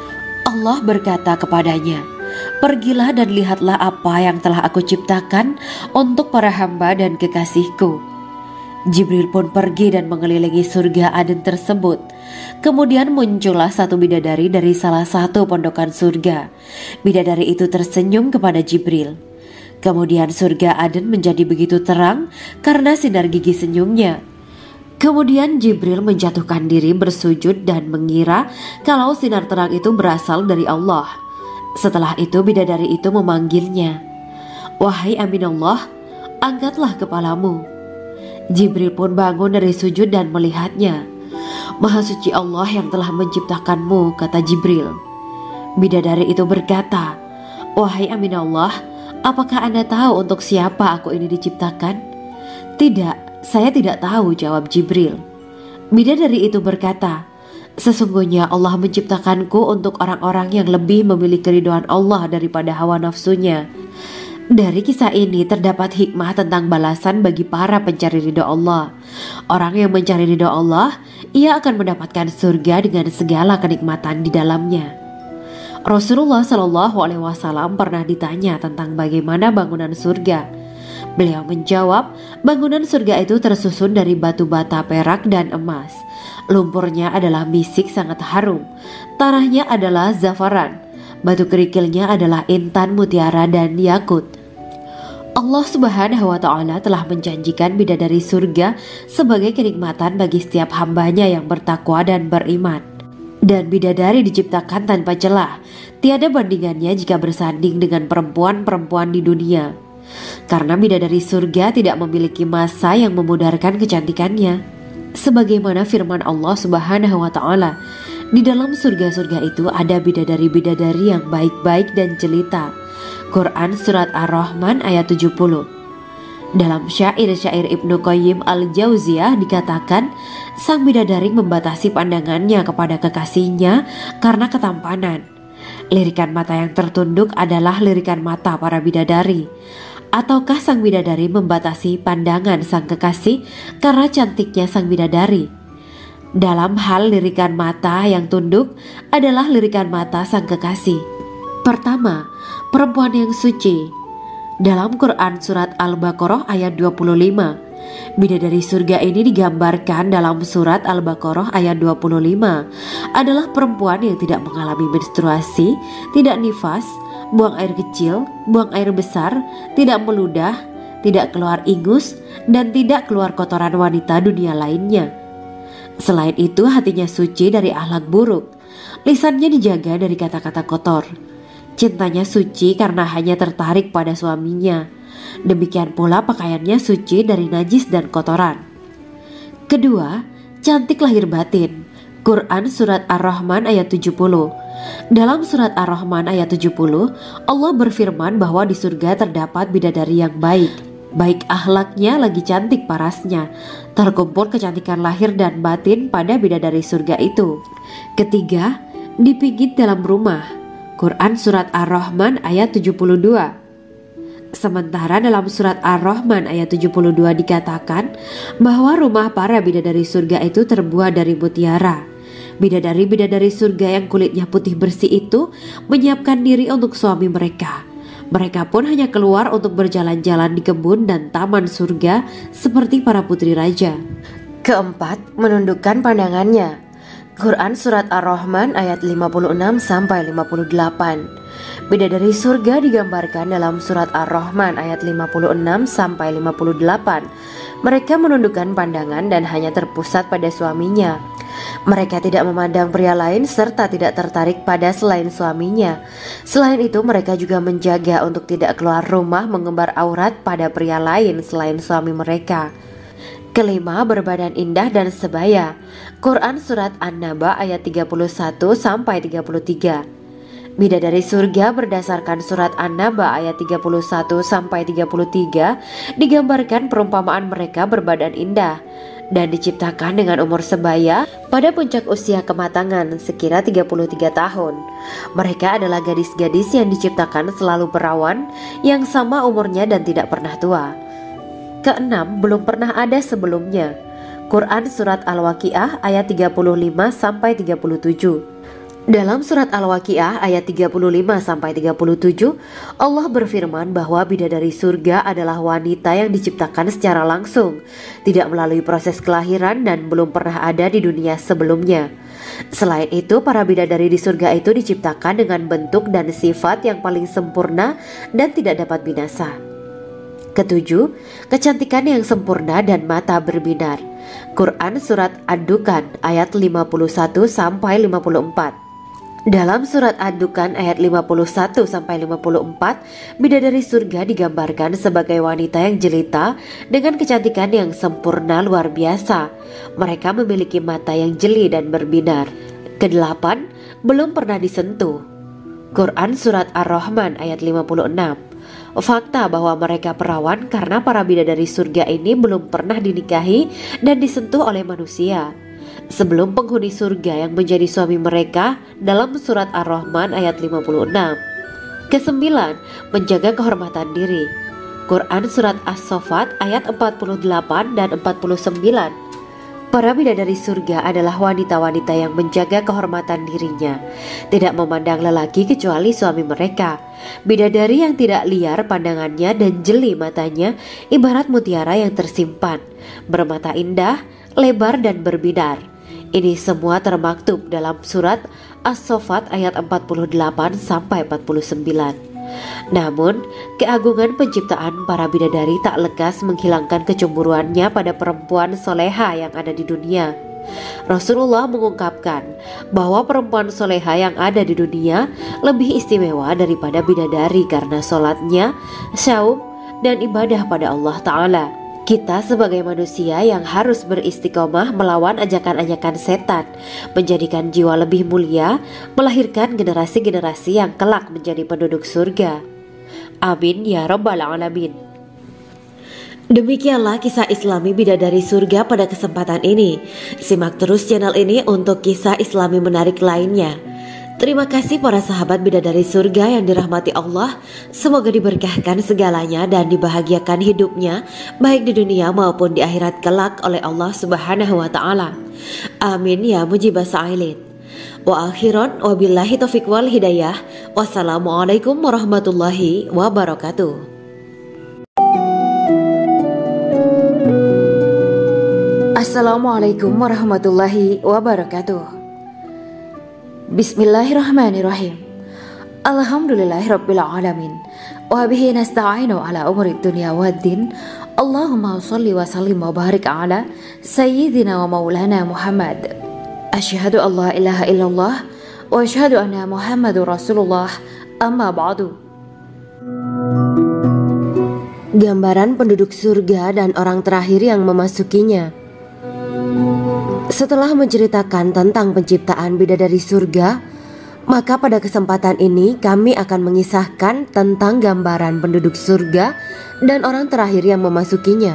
Allah berkata kepadanya, pergilah dan lihatlah apa yang telah aku ciptakan untuk para hamba dan kekasihku. Jibril pun pergi dan mengelilingi surga Aden tersebut. Kemudian muncullah satu bidadari dari salah satu pondokan surga. Bidadari itu tersenyum kepada Jibril. Kemudian surga Aden menjadi begitu terang karena sinar gigi senyumnya. Kemudian Jibril menjatuhkan diri bersujud dan mengira kalau sinar terang itu berasal dari Allah. Setelah itu bidadari itu memanggilnya, wahai Aminullah, angkatlah kepalamu. Jibril pun bangun dari sujud dan melihatnya. Maha suci Allah yang telah menciptakanmu, kata Jibril. Bidadari itu berkata, wahai Aminullah, apakah Anda tahu untuk siapa aku ini diciptakan? Tidak, saya tidak tahu, jawab Jibril. Bidadari itu berkata, sesungguhnya Allah menciptakanku untuk orang-orang yang lebih memilih keridhaan Allah daripada hawa nafsunya. Dari kisah ini terdapat hikmah tentang balasan bagi para pencari ridha Allah. Orang yang mencari ridha Allah, ia akan mendapatkan surga dengan segala kenikmatan di dalamnya. Rasulullah Shallallahu Alaihi Wasallam pernah ditanya tentang bagaimana bangunan surga. Beliau menjawab, bangunan surga itu tersusun dari batu bata, perak, dan emas. Lumpurnya adalah misik sangat harum. Tanahnya adalah zafaran. Batu kerikilnya adalah intan, mutiara, dan yakut. Allah Subhanahu wa Ta'ala telah menjanjikan bidadari surga sebagai kenikmatan bagi setiap hambanya yang bertakwa dan beriman. Dan bidadari diciptakan tanpa celah, tiada bandingannya jika bersanding dengan perempuan-perempuan di dunia. Karena bidadari surga tidak memiliki masa yang memudarkan kecantikannya. Sebagaimana firman Allah Subhanahu wa Ta'ala, di dalam surga-surga itu ada bidadari-bidadari yang baik-baik dan jelita. Quran Surat Ar-Rahman ayat 70. Dalam syair-syair Ibnu Qayyim al-Jauziyah dikatakan, sang bidadari membatasi pandangannya kepada kekasihnya karena ketampanan. Lirikan mata yang tertunduk adalah lirikan mata para bidadari. Ataukah sang bidadari membatasi pandangan sang kekasih karena cantiknya sang bidadari? Dalam hal lirikan mata yang tunduk adalah lirikan mata sang kekasih. Pertama, perempuan yang suci. Dalam Quran Surat Al-Baqarah ayat 25, bidadari surga ini digambarkan dalam Surat Al-Baqarah ayat 25 adalah perempuan yang tidak mengalami menstruasi, tidak nifas, buang air kecil, buang air besar, tidak meludah, tidak keluar ingus, dan tidak keluar kotoran wanita dunia lainnya. Selain itu, hatinya suci dari akhlak buruk, lisannya dijaga dari kata-kata kotor. Cintanya suci karena hanya tertarik pada suaminya. Demikian pula pakaiannya suci dari najis dan kotoran. Kedua, cantik lahir batin. Quran Surat Ar-Rahman ayat 70. Dalam Surat Ar-Rahman ayat 70, Allah berfirman bahwa di surga terdapat bidadari yang baik. Baik akhlaknya lagi cantik parasnya. Terkumpul kecantikan lahir dan batin pada bidadari surga itu. Ketiga, dipijit dalam rumah. Quran Surat Ar-Rahman ayat 72. Sementara dalam Surat Ar-Rahman ayat 72 dikatakan bahwa rumah para bidadari surga itu terbuat dari mutiara. Bidadari-bidadari surga yang kulitnya putih bersih itu menyiapkan diri untuk suami mereka. Mereka pun hanya keluar untuk berjalan-jalan di kebun dan taman surga seperti para putri raja. Keempat, menundukkan pandangannya. Quran Surat Ar-Rahman ayat 56-58. Bidadari surga digambarkan dalam Surat Ar-Rahman ayat 56-58. Mereka menundukkan pandangan dan hanya terpusat pada suaminya. Mereka tidak memandang pria lain serta tidak tertarik pada selain suaminya. Selain itu, mereka juga menjaga untuk tidak keluar rumah mengembar aurat pada pria lain selain suami mereka. Kelima, berbadan indah dan sebaya. Quran Surat An-Naba ayat 31-33. Bidadari surga berdasarkan Surat An-Naba ayat 31-33 digambarkan perumpamaan mereka berbadan indah dan diciptakan dengan umur sebaya pada puncak usia kematangan sekira 33 tahun. Mereka adalah gadis-gadis yang diciptakan selalu perawan, yang sama umurnya dan tidak pernah tua. Keenam, belum pernah ada sebelumnya. Quran Surat Al-Waqiah ayat 35-37. Dalam Surat Al-Waqiah ayat 35-37, Allah berfirman bahwa bidadari surga adalah wanita yang diciptakan secara langsung, tidak melalui proses kelahiran dan belum pernah ada di dunia sebelumnya. Selain itu, para bidadari di surga itu diciptakan dengan bentuk dan sifat yang paling sempurna dan tidak dapat binasa. Ketujuh, kecantikan yang sempurna dan mata berbinar. Quran Surat Ad-Dukhan ayat 51-54. Dalam Surat Ad-Dukhan ayat 51-54, bidadari surga digambarkan sebagai wanita yang jelita dengan kecantikan yang sempurna luar biasa. Mereka memiliki mata yang jeli dan berbinar. Kedelapan, belum pernah disentuh. Quran Surat Ar-Rahman ayat 56. Fakta bahwa mereka perawan karena para bidadari surga ini belum pernah dinikahi dan disentuh oleh manusia sebelum penghuni surga yang menjadi suami mereka dalam Surat Ar-Rahman ayat 56. Kesembilan, menjaga kehormatan diri. Quran Surat As-Saffat ayat 48 dan 49. Para bidadari surga adalah wanita-wanita yang menjaga kehormatan dirinya, tidak memandang lelaki kecuali suami mereka. Bidadari yang tidak liar pandangannya dan jeli matanya ibarat mutiara yang tersimpan, bermata indah, lebar dan berbinar. Ini semua termaktub dalam Surat As-Saffat ayat 48-49. Namun, keagungan penciptaan para bidadari tak lekas menghilangkan kecemburuannya pada perempuan soleha yang ada di dunia. Rasulullah mengungkapkan bahwa perempuan soleha yang ada di dunia lebih istimewa daripada bidadari karena sholatnya, syaum, dan ibadah pada Allah Ta'ala. Kita sebagai manusia yang harus beristiqomah melawan ajakan-ajakan setan, menjadikan jiwa lebih mulia, melahirkan generasi-generasi yang kelak menjadi penduduk surga. Amin ya rabbal alamin. Demikianlah kisah Islami bidadari surga pada kesempatan ini. Simak terus channel ini untuk kisah Islami menarik lainnya. Terima kasih para sahabat bidadari surga yang dirahmati Allah. Semoga diberkahkan segalanya dan dibahagiakan hidupnya, baik di dunia maupun di akhirat kelak oleh Allah Subhanahu wa Ta'ala. Amin ya mujibah sa'ilin. Wa akhiran wabillahi taufiq wal hidayah. Wassalamualaikum warahmatullahi wabarakatuh. Assalamualaikum warahmatullahi wabarakatuh. Bismillahirrahmanirrahim. Alhamdulillahirabbil alamin. Wa bihi nasta'inu ala umuri dunya waddin. Allahumma shalli wa sallim wa barik ala sayyidina wa maulana Muhammad. Asyhadu an la ilaha illallah wa asyhadu anna Muhammadur Rasulullah. Amma ba'du. Gambaran penduduk surga dan orang terakhir yang memasukinya. Setelah menceritakan tentang penciptaan bidadari surga, maka pada kesempatan ini kami akan mengisahkan tentang gambaran penduduk surga dan orang terakhir yang memasukinya.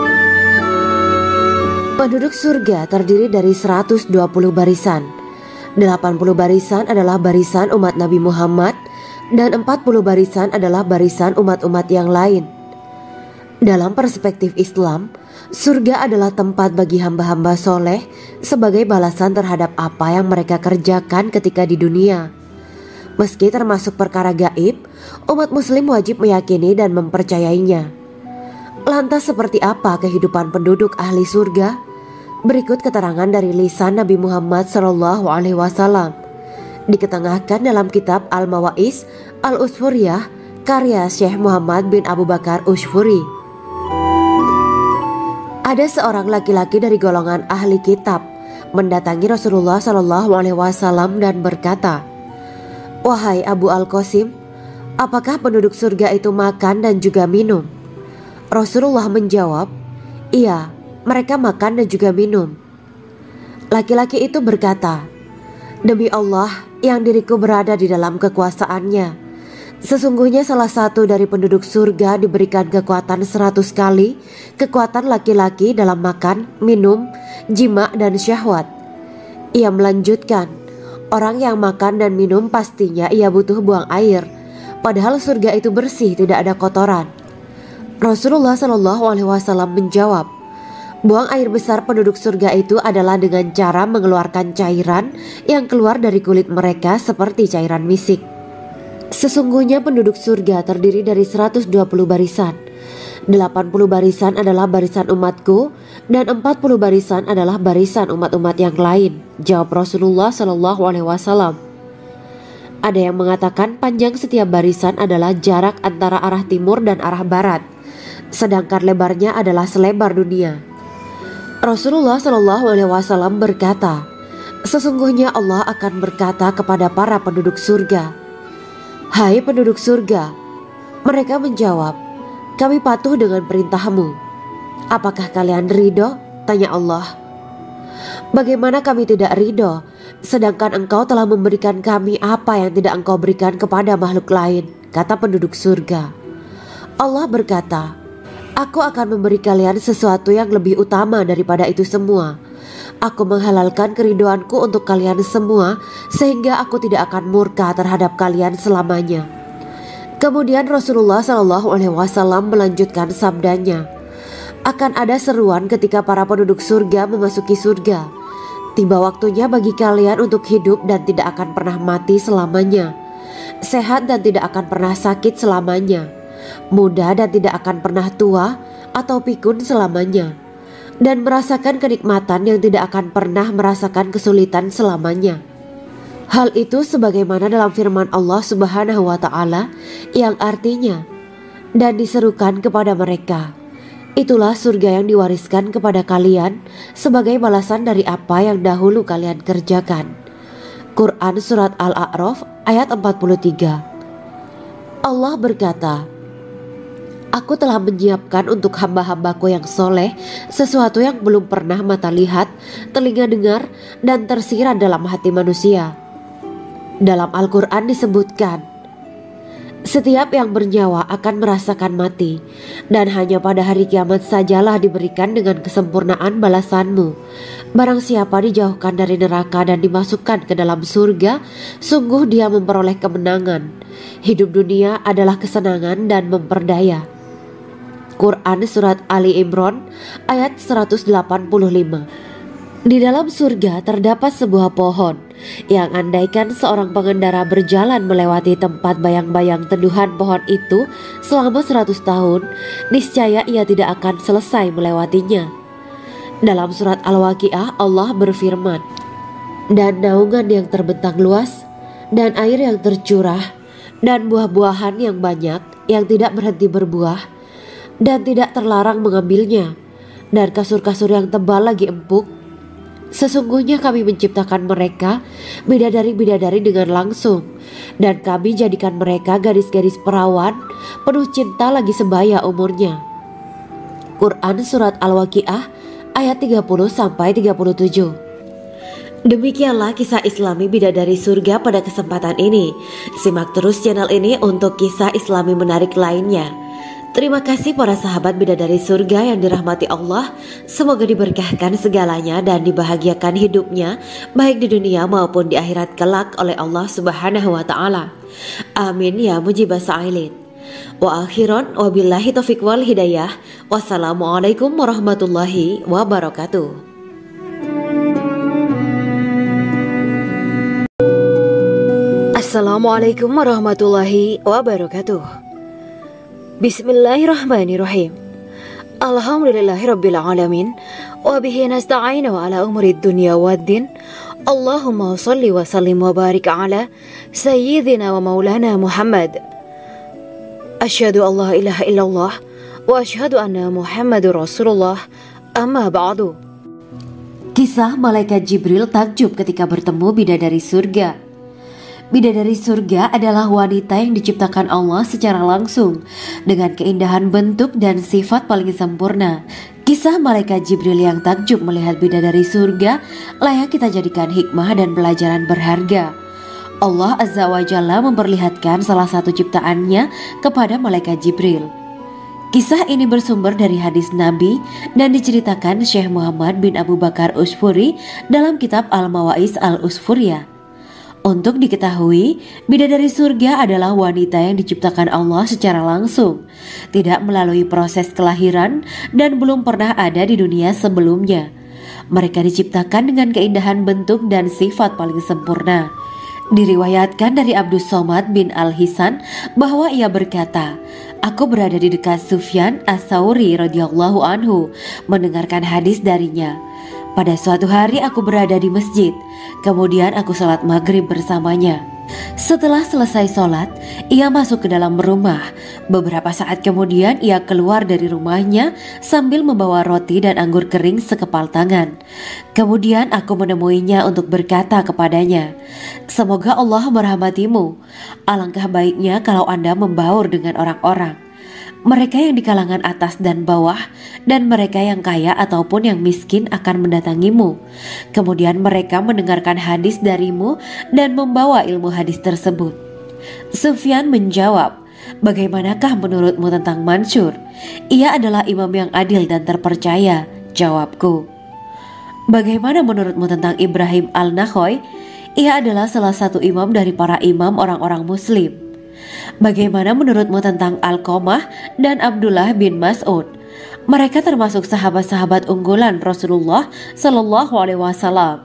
Penduduk surga terdiri dari 120 barisan. 80 barisan adalah barisan umat Nabi Muhammad dan 40 barisan adalah barisan umat-umat yang lain. Dalam perspektif Islam, surga adalah tempat bagi hamba-hamba soleh sebagai balasan terhadap apa yang mereka kerjakan ketika di dunia. Meski termasuk perkara gaib, umat muslim wajib meyakini dan mempercayainya. Lantas seperti apa kehidupan penduduk ahli surga? Berikut keterangan dari lisan Nabi Muhammad SAW. Diketengahkan dalam kitab Al-Mawa'is Al-Usfuriyah karya Syekh Muhammad bin Abu Bakar Ushfuri. Ada seorang laki-laki dari golongan ahli kitab mendatangi Rasulullah SAW dan berkata, "Wahai Abu Al-Qasim, apakah penduduk surga itu makan dan juga minum?" Rasulullah menjawab, "Iya, mereka makan dan juga minum." Laki-laki itu berkata, "Demi Allah yang diriku berada di dalam kekuasaannya, sesungguhnya salah satu dari penduduk surga diberikan kekuatan 100 kali kekuatan laki-laki dalam makan, minum, jima, dan syahwat." Ia melanjutkan, "Orang yang makan dan minum pastinya ia butuh buang air, padahal surga itu bersih, tidak ada kotoran." Rasulullah SAW menjawab, "Buang air besar penduduk surga itu adalah dengan cara mengeluarkan cairan yang keluar dari kulit mereka seperti cairan misik." Sesungguhnya penduduk surga terdiri dari 120 barisan. 80 barisan adalah barisan umatku dan 40 barisan adalah barisan umat-umat yang lain, jawab Rasulullah SAW. Ada yang mengatakan panjang setiap barisan adalah jarak antara arah timur dan arah barat, sedangkan lebarnya adalah selebar dunia. Rasulullah SAW berkata, "Sesungguhnya Allah akan berkata kepada para penduduk surga, 'Hai penduduk surga,' mereka menjawab, 'Kami patuh dengan perintahmu.' 'Apakah kalian ridho?' tanya Allah. 'Bagaimana kami tidak ridho, sedangkan engkau telah memberikan kami apa yang tidak engkau berikan kepada makhluk lain,' kata penduduk surga. Allah berkata, 'Aku akan memberi kalian sesuatu yang lebih utama daripada itu semua. Aku menghalalkan keridoanku untuk kalian semua sehingga aku tidak akan murka terhadap kalian selamanya.'" Kemudian Rasulullah SAW melanjutkan sabdanya, "Akan ada seruan ketika para penduduk surga memasuki surga. Tiba waktunya bagi kalian untuk hidup dan tidak akan pernah mati selamanya, sehat dan tidak akan pernah sakit selamanya, muda dan tidak akan pernah tua atau pikun selamanya, dan merasakan kenikmatan yang tidak akan pernah merasakan kesulitan selamanya." Hal itu sebagaimana dalam firman Allah Subhanahu wa Ta'ala yang artinya, "Dan diserukan kepada mereka, Itulah surga yang diwariskan kepada kalian sebagai balasan dari apa yang dahulu kalian kerjakan. Quran Surat Al-A'raf ayat 43. Allah berkata, Aku telah menyiapkan untuk hamba-hambaku yang soleh sesuatu yang belum pernah mata lihat, telinga dengar, dan tersirat dalam hati manusia. Dalam Al-Quran disebutkan, setiap yang bernyawa akan merasakan mati, dan hanya pada hari kiamat sajalah diberikan dengan kesempurnaan balasanmu. Barang siapa dijauhkan dari neraka dan dimasukkan ke dalam surga, sungguh dia memperoleh kemenangan. Hidup dunia adalah kesenangan dan memperdaya. Quran Surat Ali Imran ayat 185. Di dalam surga terdapat sebuah pohon yang andaikan seorang pengendara berjalan melewati tempat bayang-bayang teduhan pohon itu selama 100 tahun, niscaya ia tidak akan selesai melewatinya. Dalam surat Al-Waqiah Allah berfirman, dan naungan yang terbentang luas, dan air yang tercurah, dan buah-buahan yang banyak yang tidak berhenti berbuah, dan tidak terlarang mengambilnya, dan kasur-kasur yang tebal lagi empuk. Sesungguhnya kami menciptakan mereka bidadari-bidadari dengan langsung, dan kami jadikan mereka gadis-gadis perawan penuh cinta lagi sebaya umurnya. Quran Surat Al-Waqiah ayat 30-37. Demikianlah kisah Islami bidadari surga pada kesempatan ini. Simak terus channel ini untuk kisah Islami menarik lainnya. Terima kasih para sahabat bidadari surga yang dirahmati Allah. Semoga diberkahkan segalanya dan dibahagiakan hidupnya baik di dunia maupun di akhirat kelak oleh Allah Subhanahu wa taala. Amin ya mujibah sa'ilin. Wa akhiran wabillahi taufiq wal hidayah. Wassalamualaikum warahmatullahi wabarakatuh. Assalamualaikum warahmatullahi wabarakatuh. Bismillahirrahmanirrahim. Alhamdulillahirabbil alamin wa bihi nasta'inu ala umuri dunya waddin. Allahumma shalli wa sallim wa barik ala sayyidina wa maulana Muhammad. Asyhadu an la ilaha illallah wa asyhadu anna Muhammadur Rasulullah. Amma ba'du. Kisah malaikat Jibril takjub ketika bertemu bidadari surga. Bidadari surga adalah wanita yang diciptakan Allah secara langsung dengan keindahan bentuk dan sifat paling sempurna. Kisah malaikat Jibril yang takjub melihat bidadari surga layak kita jadikan hikmah dan pelajaran berharga. Allah Azza wa Jalla memperlihatkan salah satu ciptaannya kepada malaikat Jibril. Kisah ini bersumber dari hadis Nabi dan diceritakan Syekh Muhammad bin Abu Bakar Usfuri dalam kitab Al-Mawaiz Al-Usfuriyah. Untuk diketahui, bidadari surga adalah wanita yang diciptakan Allah secara langsung, tidak melalui proses kelahiran dan belum pernah ada di dunia sebelumnya. Mereka diciptakan dengan keindahan bentuk dan sifat paling sempurna. Diriwayatkan dari Abdus Somad bin Al-Hisan bahwa ia berkata, Aku berada di dekat Sufyan As-Sauri radhiyallahu anhu mendengarkan hadis darinya. Pada suatu hari aku berada di masjid, kemudian aku sholat maghrib bersamanya. Setelah selesai sholat, ia masuk ke dalam rumah. Beberapa saat kemudian ia keluar dari rumahnya sambil membawa roti dan anggur kering sekepal tangan. Kemudian aku menemuinya untuk berkata kepadanya, Semoga Allah merahmatimu. Alangkah baiknya kalau Anda membaur dengan orang-orang. Mereka yang di kalangan atas dan bawah, dan mereka yang kaya ataupun yang miskin akan mendatangimu. Kemudian mereka mendengarkan hadis darimu dan membawa ilmu hadis tersebut. Sufyan menjawab, Bagaimanakah menurutmu tentang Mansur? Ia adalah imam yang adil dan terpercaya. Jawabku. Bagaimana menurutmu tentang Ibrahim Al-Nakhoy? Ia adalah salah satu imam dari para imam orang-orang muslim. Bagaimana menurutmu tentang Alqamah dan Abdullah bin Mas'ud? Mereka termasuk sahabat-sahabat unggulan Rasulullah Sallallahu Alaihi Wasallam.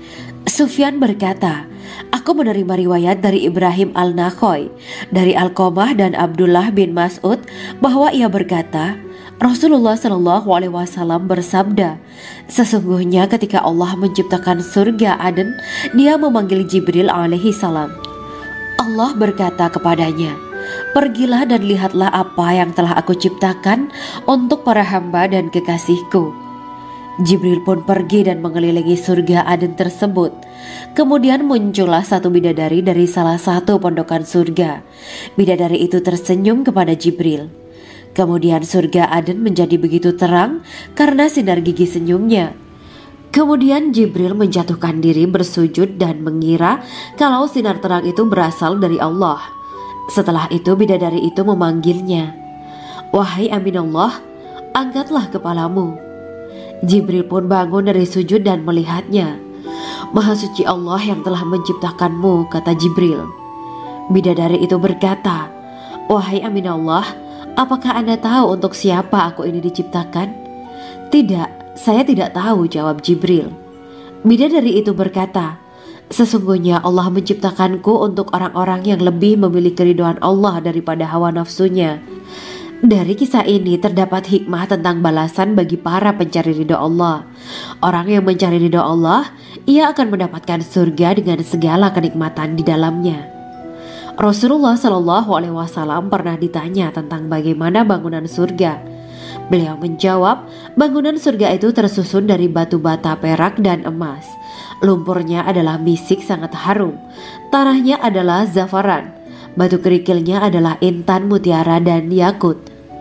Sufyan berkata, Aku menerima riwayat dari Ibrahim Al-Nakhoy, dari Alqamah dan Abdullah bin Mas'ud bahwa ia berkata, Rasulullah Sallallahu Alaihi Wasallam bersabda, Sesungguhnya ketika Allah menciptakan surga Aden, Dia memanggil Jibril alaihi salam. Allah berkata kepadanya, Pergilah dan lihatlah apa yang telah aku ciptakan untuk para hamba dan kekasihku. Jibril pun pergi dan mengelilingi surga Aden tersebut. Kemudian muncullah satu bidadari dari salah satu pondokan surga. Bidadari itu tersenyum kepada Jibril. Kemudian surga Aden menjadi begitu terang karena sinar gigi senyumnya. Kemudian Jibril menjatuhkan diri bersujud dan mengira kalau sinar terang itu berasal dari Allah. Setelah itu bidadari itu memanggilnya, "Wahai Aminullah, angkatlah kepalamu." Jibril pun bangun dari sujud dan melihatnya. "Maha suci Allah yang telah menciptakanmu," kata Jibril. Bidadari itu berkata, "Wahai Aminullah, apakah Anda tahu untuk siapa aku ini diciptakan?" "Tidak, saya tidak tahu," jawab Jibril. Bidadari itu berkata, "Sesungguhnya Allah menciptakanku untuk orang-orang yang lebih memilih keridhaan Allah daripada hawa nafsunya." Dari kisah ini terdapat hikmah tentang balasan bagi para pencari ridho Allah. Orang yang mencari ridho Allah, ia akan mendapatkan surga dengan segala kenikmatan di dalamnya. Rasulullah Shallallahu Alaihi Wasallam pernah ditanya tentang bagaimana bangunan surga. Beliau menjawab, bangunan surga itu tersusun dari batu bata, perak, dan emas. Lumpurnya adalah misik sangat harum, tanahnya adalah zafaran, batu kerikilnya adalah intan, mutiara, dan yakut.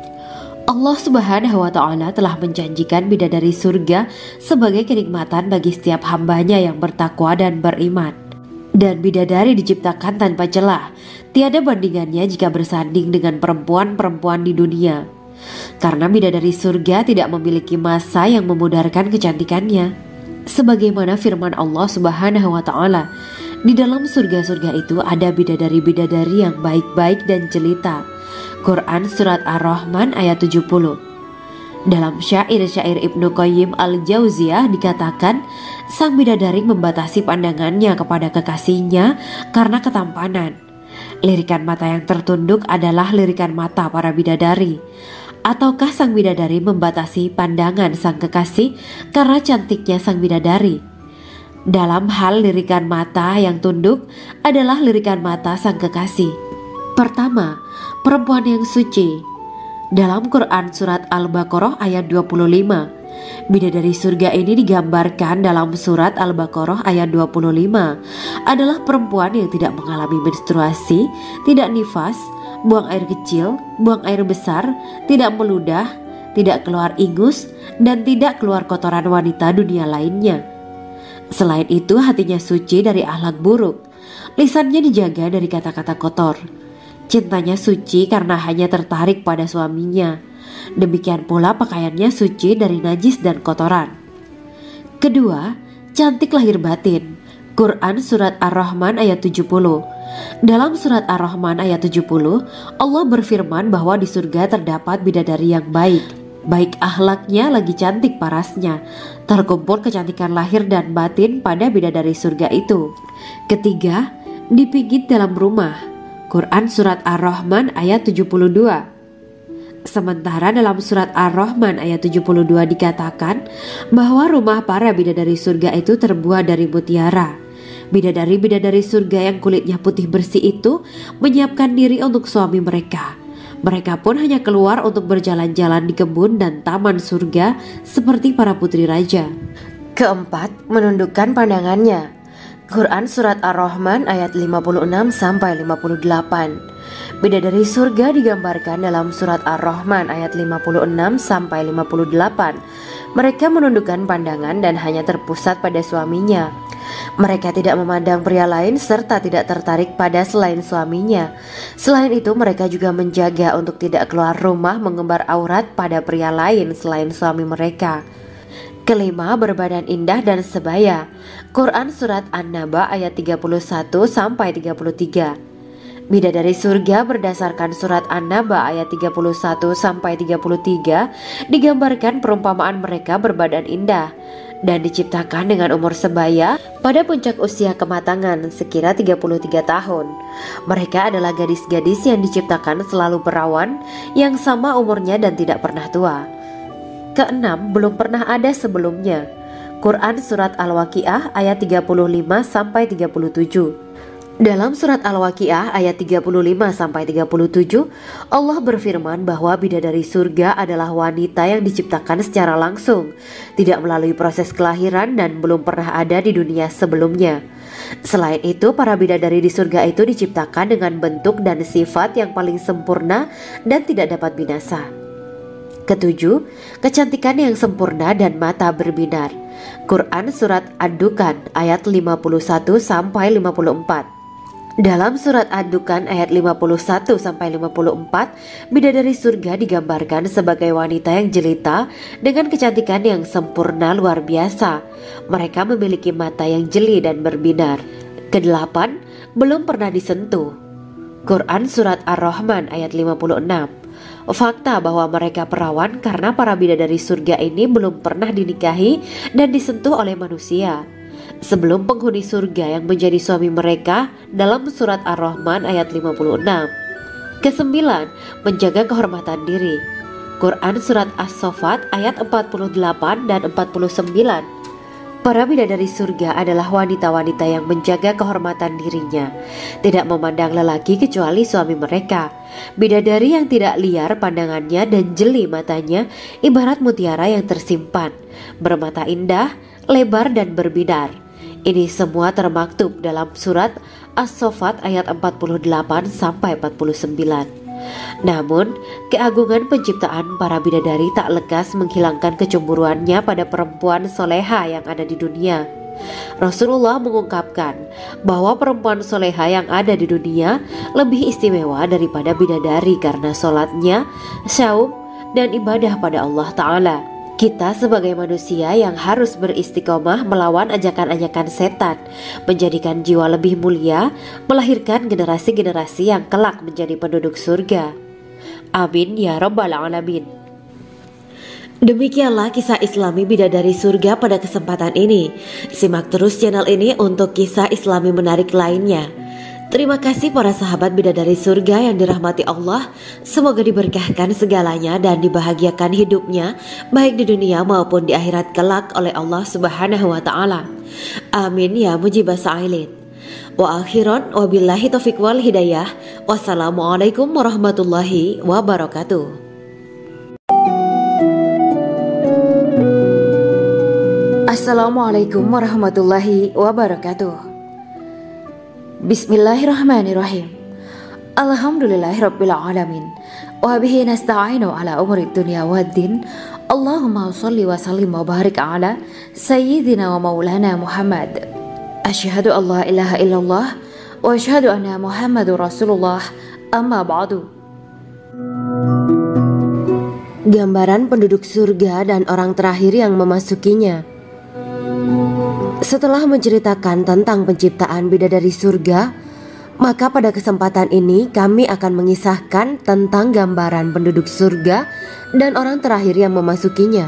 Allah Subhanahu wa Ta'ala telah menjanjikan bidadari surga sebagai kenikmatan bagi setiap hambanya yang bertakwa dan beriman. Dan bidadari diciptakan tanpa celah, tiada bandingannya jika bersanding dengan perempuan-perempuan di dunia. Karena bidadari surga tidak memiliki masa yang memudarkan kecantikannya. Sebagaimana firman Allah Subhanahu wa Ta'ala, di dalam surga-surga itu ada bidadari-bidadari yang baik-baik dan jelita. Quran Surat Ar-Rahman ayat 70. Dalam syair-syair Ibnu Qayyim Al-Jauziyah dikatakan, sang bidadari membatasi pandangannya kepada kekasihnya karena ketampanan. Lirikan mata yang tertunduk adalah lirikan mata para bidadari. Ataukah sang bidadari membatasi pandangan sang kekasih karena cantiknya sang bidadari? Dalam hal lirikan mata yang tunduk adalah lirikan mata sang kekasih. Pertama, perempuan yang suci. Dalam Quran Surat Al-Baqarah ayat 25, bidadari surga ini digambarkan dalam Surat Al-Baqarah ayat 25 adalah perempuan yang tidak mengalami menstruasi, tidak nifas, buang air kecil, buang air besar, tidak meludah, tidak keluar ingus, dan tidak keluar kotoran wanita dunia lainnya. Selain itu hatinya suci dari akhlak buruk, lisannya dijaga dari kata-kata kotor. Cintanya suci karena hanya tertarik pada suaminya. Demikian pula pakaiannya suci dari najis dan kotoran. Kedua, cantik lahir batin. Quran Surat Ar-Rahman ayat 70. Dalam Surat Ar-Rahman ayat 70, Allah berfirman bahwa di surga terdapat bidadari yang baik. Baik akhlaknya lagi cantik parasnya. Terkumpul kecantikan lahir dan batin pada bidadari surga itu. Ketiga, dipijit dalam rumah. Quran Surat Ar-Rahman ayat 72. Sementara dalam Surat Ar-Rahman ayat 72 dikatakan bahwa rumah para bidadari surga itu terbuat dari mutiara. Bidadari-bidadari surga yang kulitnya putih bersih itu menyiapkan diri untuk suami mereka. Mereka pun hanya keluar untuk berjalan-jalan di kebun dan taman surga seperti para putri raja. Keempat, menundukkan pandangannya. Quran Surat Ar-Rahman ayat 56-58. Bidadari surga digambarkan dalam Surat Ar-Rahman ayat 56-58. Mereka menundukkan pandangan dan hanya terpusat pada suaminya. Mereka tidak memandang pria lain serta tidak tertarik pada selain suaminya. Selain itu mereka juga menjaga untuk tidak keluar rumah mengembar aurat pada pria lain selain suami mereka. Kelima, berbadan indah dan sebaya. Quran Surat An-Naba ayat 31-33. Bidadari surga berdasarkan Surat An-Naba ayat 31-33 digambarkan perumpamaan mereka berbadan indah dan diciptakan dengan umur sebaya pada puncak usia kematangan sekira 33 tahun. Mereka adalah gadis-gadis yang diciptakan selalu perawan yang sama umurnya dan tidak pernah tua. Keenam, belum pernah ada sebelumnya. Quran Surat Al-Waqiah ayat 35-37. Dalam surat Al-Waqiah ayat 35-37, Allah berfirman bahwa bidadari surga adalah wanita yang diciptakan secara langsung, tidak melalui proses kelahiran dan belum pernah ada di dunia sebelumnya. Selain itu, para bidadari di surga itu diciptakan dengan bentuk dan sifat yang paling sempurna dan tidak dapat binasa. Ketujuh, kecantikan yang sempurna dan mata berbinar. Quran Surat Ad-Dukhan ayat 51-54. Dalam surat Ad-Dukhan ayat 51-54, bidadari surga digambarkan sebagai wanita yang jelita dengan kecantikan yang sempurna luar biasa. Mereka memiliki mata yang jeli dan berbinar. Kedelapan, belum pernah disentuh. Quran Surat Ar-Rahman ayat 56. Fakta bahwa mereka perawan karena para bidadari surga ini belum pernah dinikahi dan disentuh oleh manusia sebelum penghuni surga yang menjadi suami mereka dalam surat Ar-Rahman ayat 56. Kesembilan, menjaga kehormatan diri. Quran Surat As-Saffat ayat 48 dan 49. Para bidadari surga adalah wanita-wanita yang menjaga kehormatan dirinya, tidak memandang lelaki kecuali suami mereka. Bidadari yang tidak liar pandangannya dan jeli matanya ibarat mutiara yang tersimpan, bermata indah, lebar dan berbinar. Ini semua termaktub dalam surat As-Saffat ayat 48-49. Namun, keagungan penciptaan para bidadari tak lekas menghilangkan kecemburuannya pada perempuan soleha yang ada di dunia. Rasulullah mengungkapkan bahwa perempuan soleha yang ada di dunia lebih istimewa daripada bidadari karena sholatnya, syaum, dan ibadah pada Allah Ta'ala. Kita sebagai manusia yang harus beristiqomah melawan ajakan-ajakan setan, menjadikan jiwa lebih mulia, melahirkan generasi-generasi yang kelak menjadi penduduk surga. Amin ya rabbal alamin. Demikianlah kisah Islami bidadari surga pada kesempatan ini. Simak terus channel ini untuk kisah Islami menarik lainnya. Terima kasih para sahabat bidadari surga yang dirahmati Allah. Semoga diberkahkan segalanya dan dibahagiakan hidupnya baik di dunia maupun di akhirat kelak oleh Allah Subhanahu wa taala. Amin ya mujibas sa'ilin. Wa akhiran wabillahi taufiq wal hidayah. Wassalamualaikum warahmatullahi wabarakatuh. Assalamualaikum warahmatullahi wabarakatuh. Bismillahirrahmanirrahim. Alhamdulillahirabbil alamin. Wa bihi nasta'inu ala umuri dunya waddin. Allahumma shalli wa sallim wa barik ala sayyidina wa maulana Muhammad. Asyhadu an la ilaha illallah wa asyhadu anna Muhammadur Rasulullah. Amma ba'du. Gambaran penduduk surga dan orang terakhir yang memasukinya. Setelah menceritakan tentang penciptaan bidadari surga, maka pada kesempatan ini kami akan mengisahkan tentang gambaran penduduk surga dan orang terakhir yang memasukinya.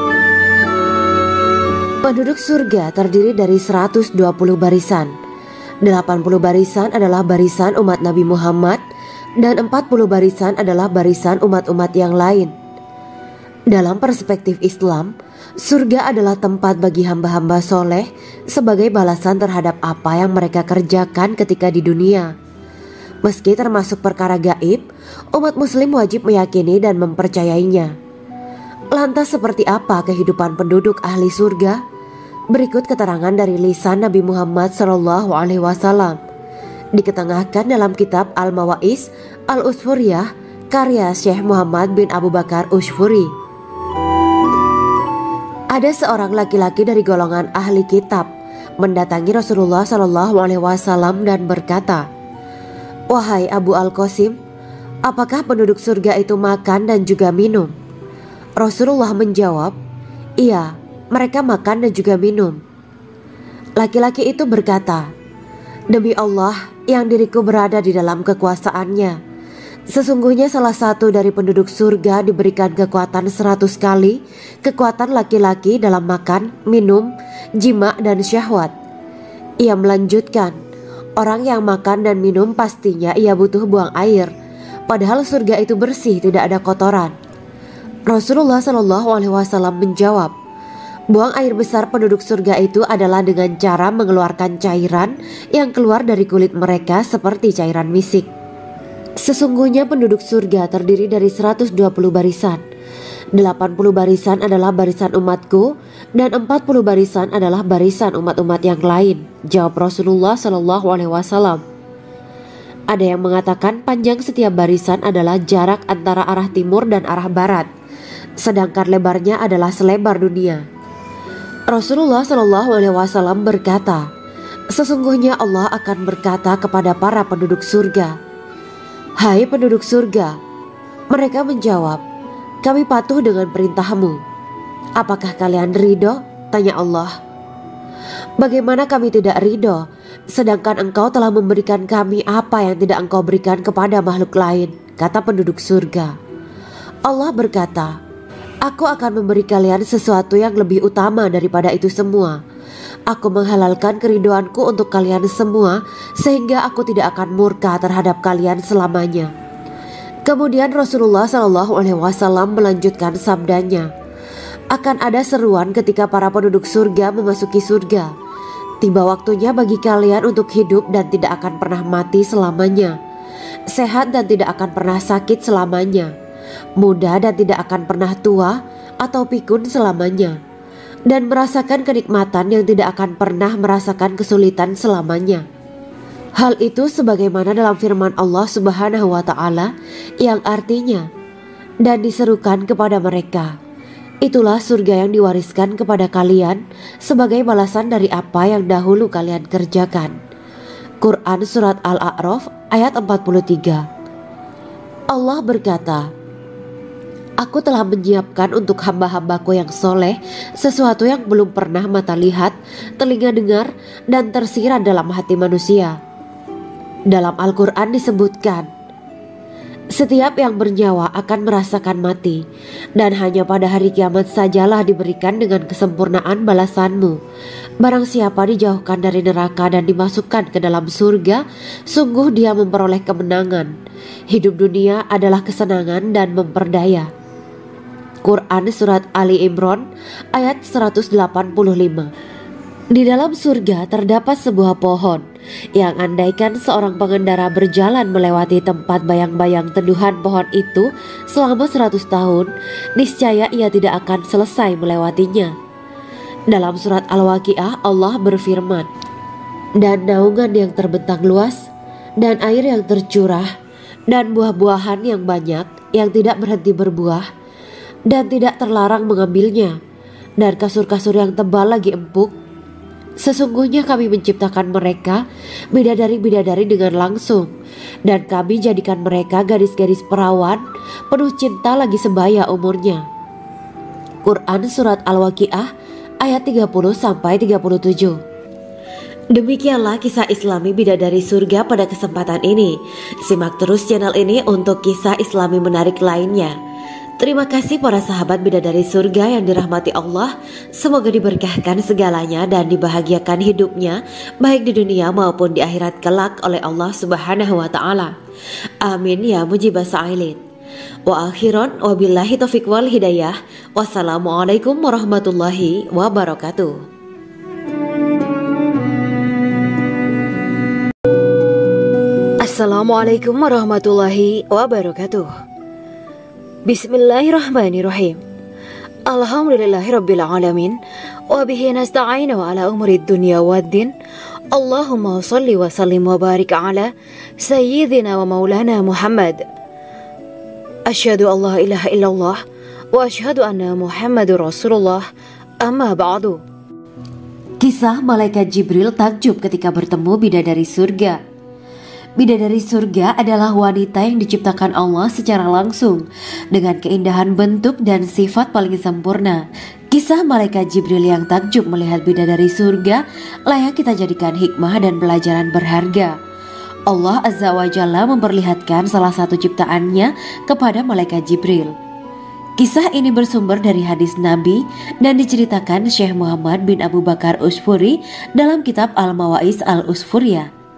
Penduduk surga terdiri dari 120 barisan. 80 barisan adalah barisan umat Nabi Muhammad dan 40 barisan adalah barisan umat-umat yang lain. Dalam perspektif Islam, surga adalah tempat bagi hamba-hamba soleh sebagai balasan terhadap apa yang mereka kerjakan ketika di dunia. Meski termasuk perkara gaib, umat muslim wajib meyakini dan mempercayainya. Lantas seperti apa kehidupan penduduk ahli surga? Berikut keterangan dari lisan Nabi Muhammad SAW. Diketengahkan dalam kitab Al-Mawa'is Al-Usfuriyah karya Syekh Muhammad bin Abu Bakar Ushfuri. Ada seorang laki-laki dari golongan ahli kitab mendatangi Rasulullah SAW dan berkata, "Wahai Abu Al-Qasim, apakah penduduk surga itu makan dan juga minum?" Rasulullah menjawab, "Iya, mereka makan dan juga minum." Laki-laki itu berkata, "Demi Allah yang diriku berada di dalam kekuasaannya, sesungguhnya salah satu dari penduduk surga diberikan kekuatan 100 kali kekuatan laki-laki dalam makan, minum, jima, dan syahwat." Ia melanjutkan, "Orang yang makan dan minum pastinya ia butuh buang air, padahal surga itu bersih, tidak ada kotoran." Rasulullah SAW menjawab, Buang air besar penduduk surga itu adalah dengan cara mengeluarkan cairan yang keluar dari kulit mereka seperti cairan misik. Sesungguhnya penduduk surga terdiri dari 120 barisan. 80 barisan adalah barisan umatku dan 40 barisan adalah barisan umat-umat yang lain, jawab Rasulullah SAW. Ada yang mengatakan panjang setiap barisan adalah jarak antara arah timur dan arah barat, sedangkan lebarnya adalah selebar dunia. Rasulullah SAW berkata, sesungguhnya Allah akan berkata kepada para penduduk surga, "Hai penduduk surga." Mereka menjawab, "Kami patuh dengan perintahmu." "Apakah kalian ridho?" tanya Allah. "Bagaimana kami tidak ridho, sedangkan engkau telah memberikan kami apa yang tidak engkau berikan kepada makhluk lain," kata penduduk surga. Allah berkata, "Aku akan memberi kalian sesuatu yang lebih utama daripada itu semua. Aku menghalalkan keridoanku untuk kalian semua sehingga aku tidak akan murka terhadap kalian selamanya." Kemudian Rasulullah SAW melanjutkan sabdanya, "Akan ada seruan ketika para penduduk surga memasuki surga. Tiba waktunya bagi kalian untuk hidup dan tidak akan pernah mati selamanya, sehat dan tidak akan pernah sakit selamanya, muda dan tidak akan pernah tua atau pikun selamanya, dan merasakan kenikmatan yang tidak akan pernah merasakan kesulitan selamanya." Hal itu sebagaimana dalam firman Allah Subhanahu wa Ta'ala yang artinya, "Dan diserukan kepada mereka, itulah surga yang diwariskan kepada kalian sebagai balasan dari apa yang dahulu kalian kerjakan." Quran Surat Al-A'raf ayat 43. Allah berkata, "Aku telah menyiapkan untuk hamba-hambaku yang soleh sesuatu yang belum pernah mata lihat, telinga dengar, dan tersirat dalam hati manusia." Dalam Al-Quran disebutkan, setiap yang bernyawa akan merasakan mati, dan hanya pada hari kiamat sajalah diberikan dengan kesempurnaan balasanmu. Barang siapa dijauhkan dari neraka dan dimasukkan ke dalam surga, sungguh dia memperoleh kemenangan. Hidup dunia adalah kesenangan dan memperdaya. Quran Surat Ali Imran ayat 185. Di dalam surga terdapat sebuah pohon yang andaikan seorang pengendara berjalan melewati tempat bayang-bayang teduhan pohon itu selama 100 tahun, niscaya ia tidak akan selesai melewatinya. Dalam surat Al-Waqiah Allah berfirman, "Dan naungan yang terbentang luas, dan air yang tercurah, dan buah-buahan yang banyak yang tidak berhenti berbuah, dan tidak terlarang mengambilnya, dan kasur-kasur yang tebal lagi empuk. Sesungguhnya kami menciptakan mereka bidadari-bidadari dengan langsung, dan kami jadikan mereka gadis-gadis perawan penuh cinta lagi sebaya umurnya." Quran Surat Al-Waqiah ayat 30-37. Demikianlah kisah Islami bidadari surga pada kesempatan ini. Simak terus channel ini untuk kisah Islami menarik lainnya. Terima kasih para sahabat bidadari surga yang dirahmati Allah. Semoga diberkahkan segalanya dan dibahagiakan hidupnya baik di dunia maupun di akhirat kelak oleh Allah Subhanahu wa Ta'ala. Amin ya mujibah sa'ilin. Wa akhiran wabillahi taufiq wal hidayah. Wassalamualaikum warahmatullahi wabarakatuh. Assalamualaikum warahmatullahi wabarakatuh. Bismillahirrahmanirrahim. Alhamdulillahirabbil alamin wa bihi nasta'inu ala umuri dunya waddin. Allahumma shalli wa sallim wa barik ala sayyidina wa maulana Muhammad. Asyhadu an la ilaha illallah wa asyhadu anna Muhammadur Rasulullah. Amma ba'du. Kisah malaikat Jibril takjub ketika bertemu bidadari surga. Bidadari surga adalah wanita yang diciptakan Allah secara langsung dengan keindahan bentuk dan sifat paling sempurna. Kisah malaikat Jibril yang takjub melihat bidadari surga layak kita jadikan hikmah dan pelajaran berharga. Allah Azza wa Jalla memperlihatkan salah satu ciptaannya kepada malaikat Jibril. Kisah ini bersumber dari hadis Nabi dan diceritakan Syekh Muhammad bin Abu Bakar Usfuri dalam kitab Al-Mawaiz Al-Usfuriyah.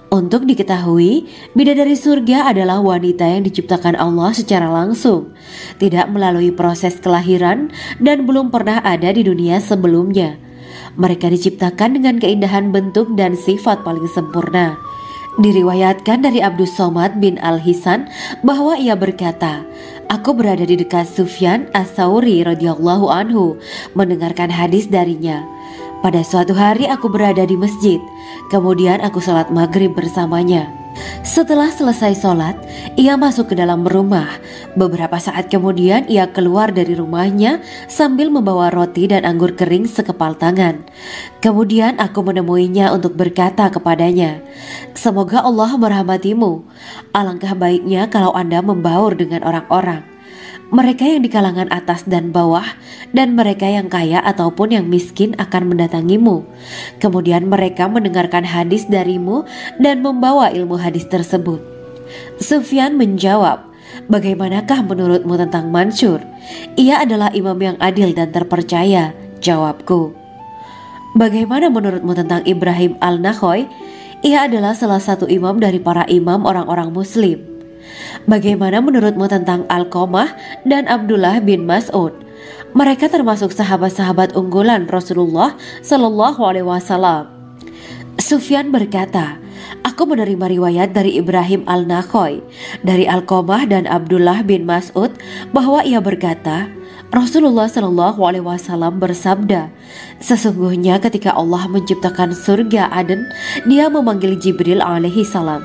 Untuk diketahui, bidadari surga adalah wanita yang diciptakan Allah secara langsung, tidak melalui proses kelahiran dan belum pernah ada di dunia sebelumnya. Mereka diciptakan dengan keindahan bentuk dan sifat paling sempurna. Diriwayatkan dari Abdus Somad bin Al-Hisan bahwa ia berkata, "Aku berada di dekat Sufyan As-Tsauri radhiyallahu anhu mendengarkan hadis darinya. Pada suatu hari aku berada di masjid, kemudian aku sholat maghrib bersamanya. Setelah selesai sholat, ia masuk ke dalam rumah. Beberapa saat kemudian ia keluar dari rumahnya sambil membawa roti dan anggur kering sekepal tangan. Kemudian aku menemuinya untuk berkata kepadanya, 'Semoga Allah merahmatimu. Alangkah baiknya kalau Anda membaur dengan orang-orang. Mereka yang di kalangan atas dan bawah, dan mereka yang kaya ataupun yang miskin akan mendatangimu. Kemudian mereka mendengarkan hadis darimu dan membawa ilmu hadis tersebut.' Sufyan menjawab, 'Bagaimanakah menurutmu tentang Mansur? Ia adalah imam yang adil dan terpercaya.' Jawabku. 'Bagaimana menurutmu tentang Ibrahim Al-Nakhoy? Ia adalah salah satu imam dari para imam orang-orang muslim.' 'Bagaimana menurutmu tentang Alqamah dan Abdullah bin Mas'ud? Mereka termasuk sahabat-sahabat unggulan Rasulullah Shallallahu Alaihi Wasallam.' Sufyan berkata, 'Aku menerima riwayat dari Ibrahim Al-Nakhoy, dari Alqamah dan Abdullah bin Mas'ud bahwa ia berkata, Rasulullah Shallallahu Alaihi Wasallam bersabda, sesungguhnya ketika Allah menciptakan surga Aden, Dia memanggil Jibril alaihi salam.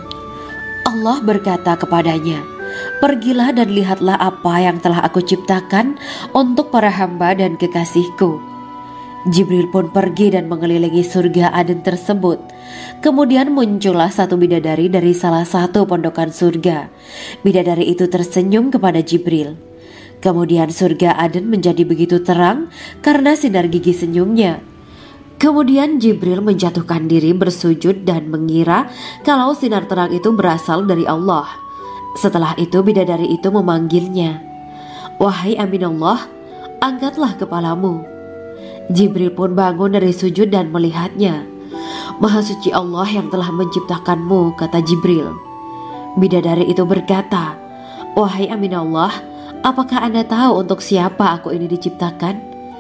Allah berkata kepadanya, pergilah dan lihatlah apa yang telah aku ciptakan untuk para hamba dan kekasihku. Jibril pun pergi dan mengelilingi surga Aden tersebut. Kemudian muncullah satu bidadari dari salah satu pondokan surga. Bidadari itu tersenyum kepada Jibril. Kemudian surga Aden menjadi begitu terang karena sinar gigi senyumnya. Kemudian Jibril menjatuhkan diri bersujud dan mengira kalau sinar terang itu berasal dari Allah. Setelah itu bidadari itu memanggilnya, wahai Aminullah, angkatlah kepalamu. Jibril pun bangun dari sujud dan melihatnya. Maha suci Allah yang telah menciptakanmu, kata Jibril. Bidadari itu berkata, wahai Aminullah, apakah Anda tahu untuk siapa aku ini diciptakan?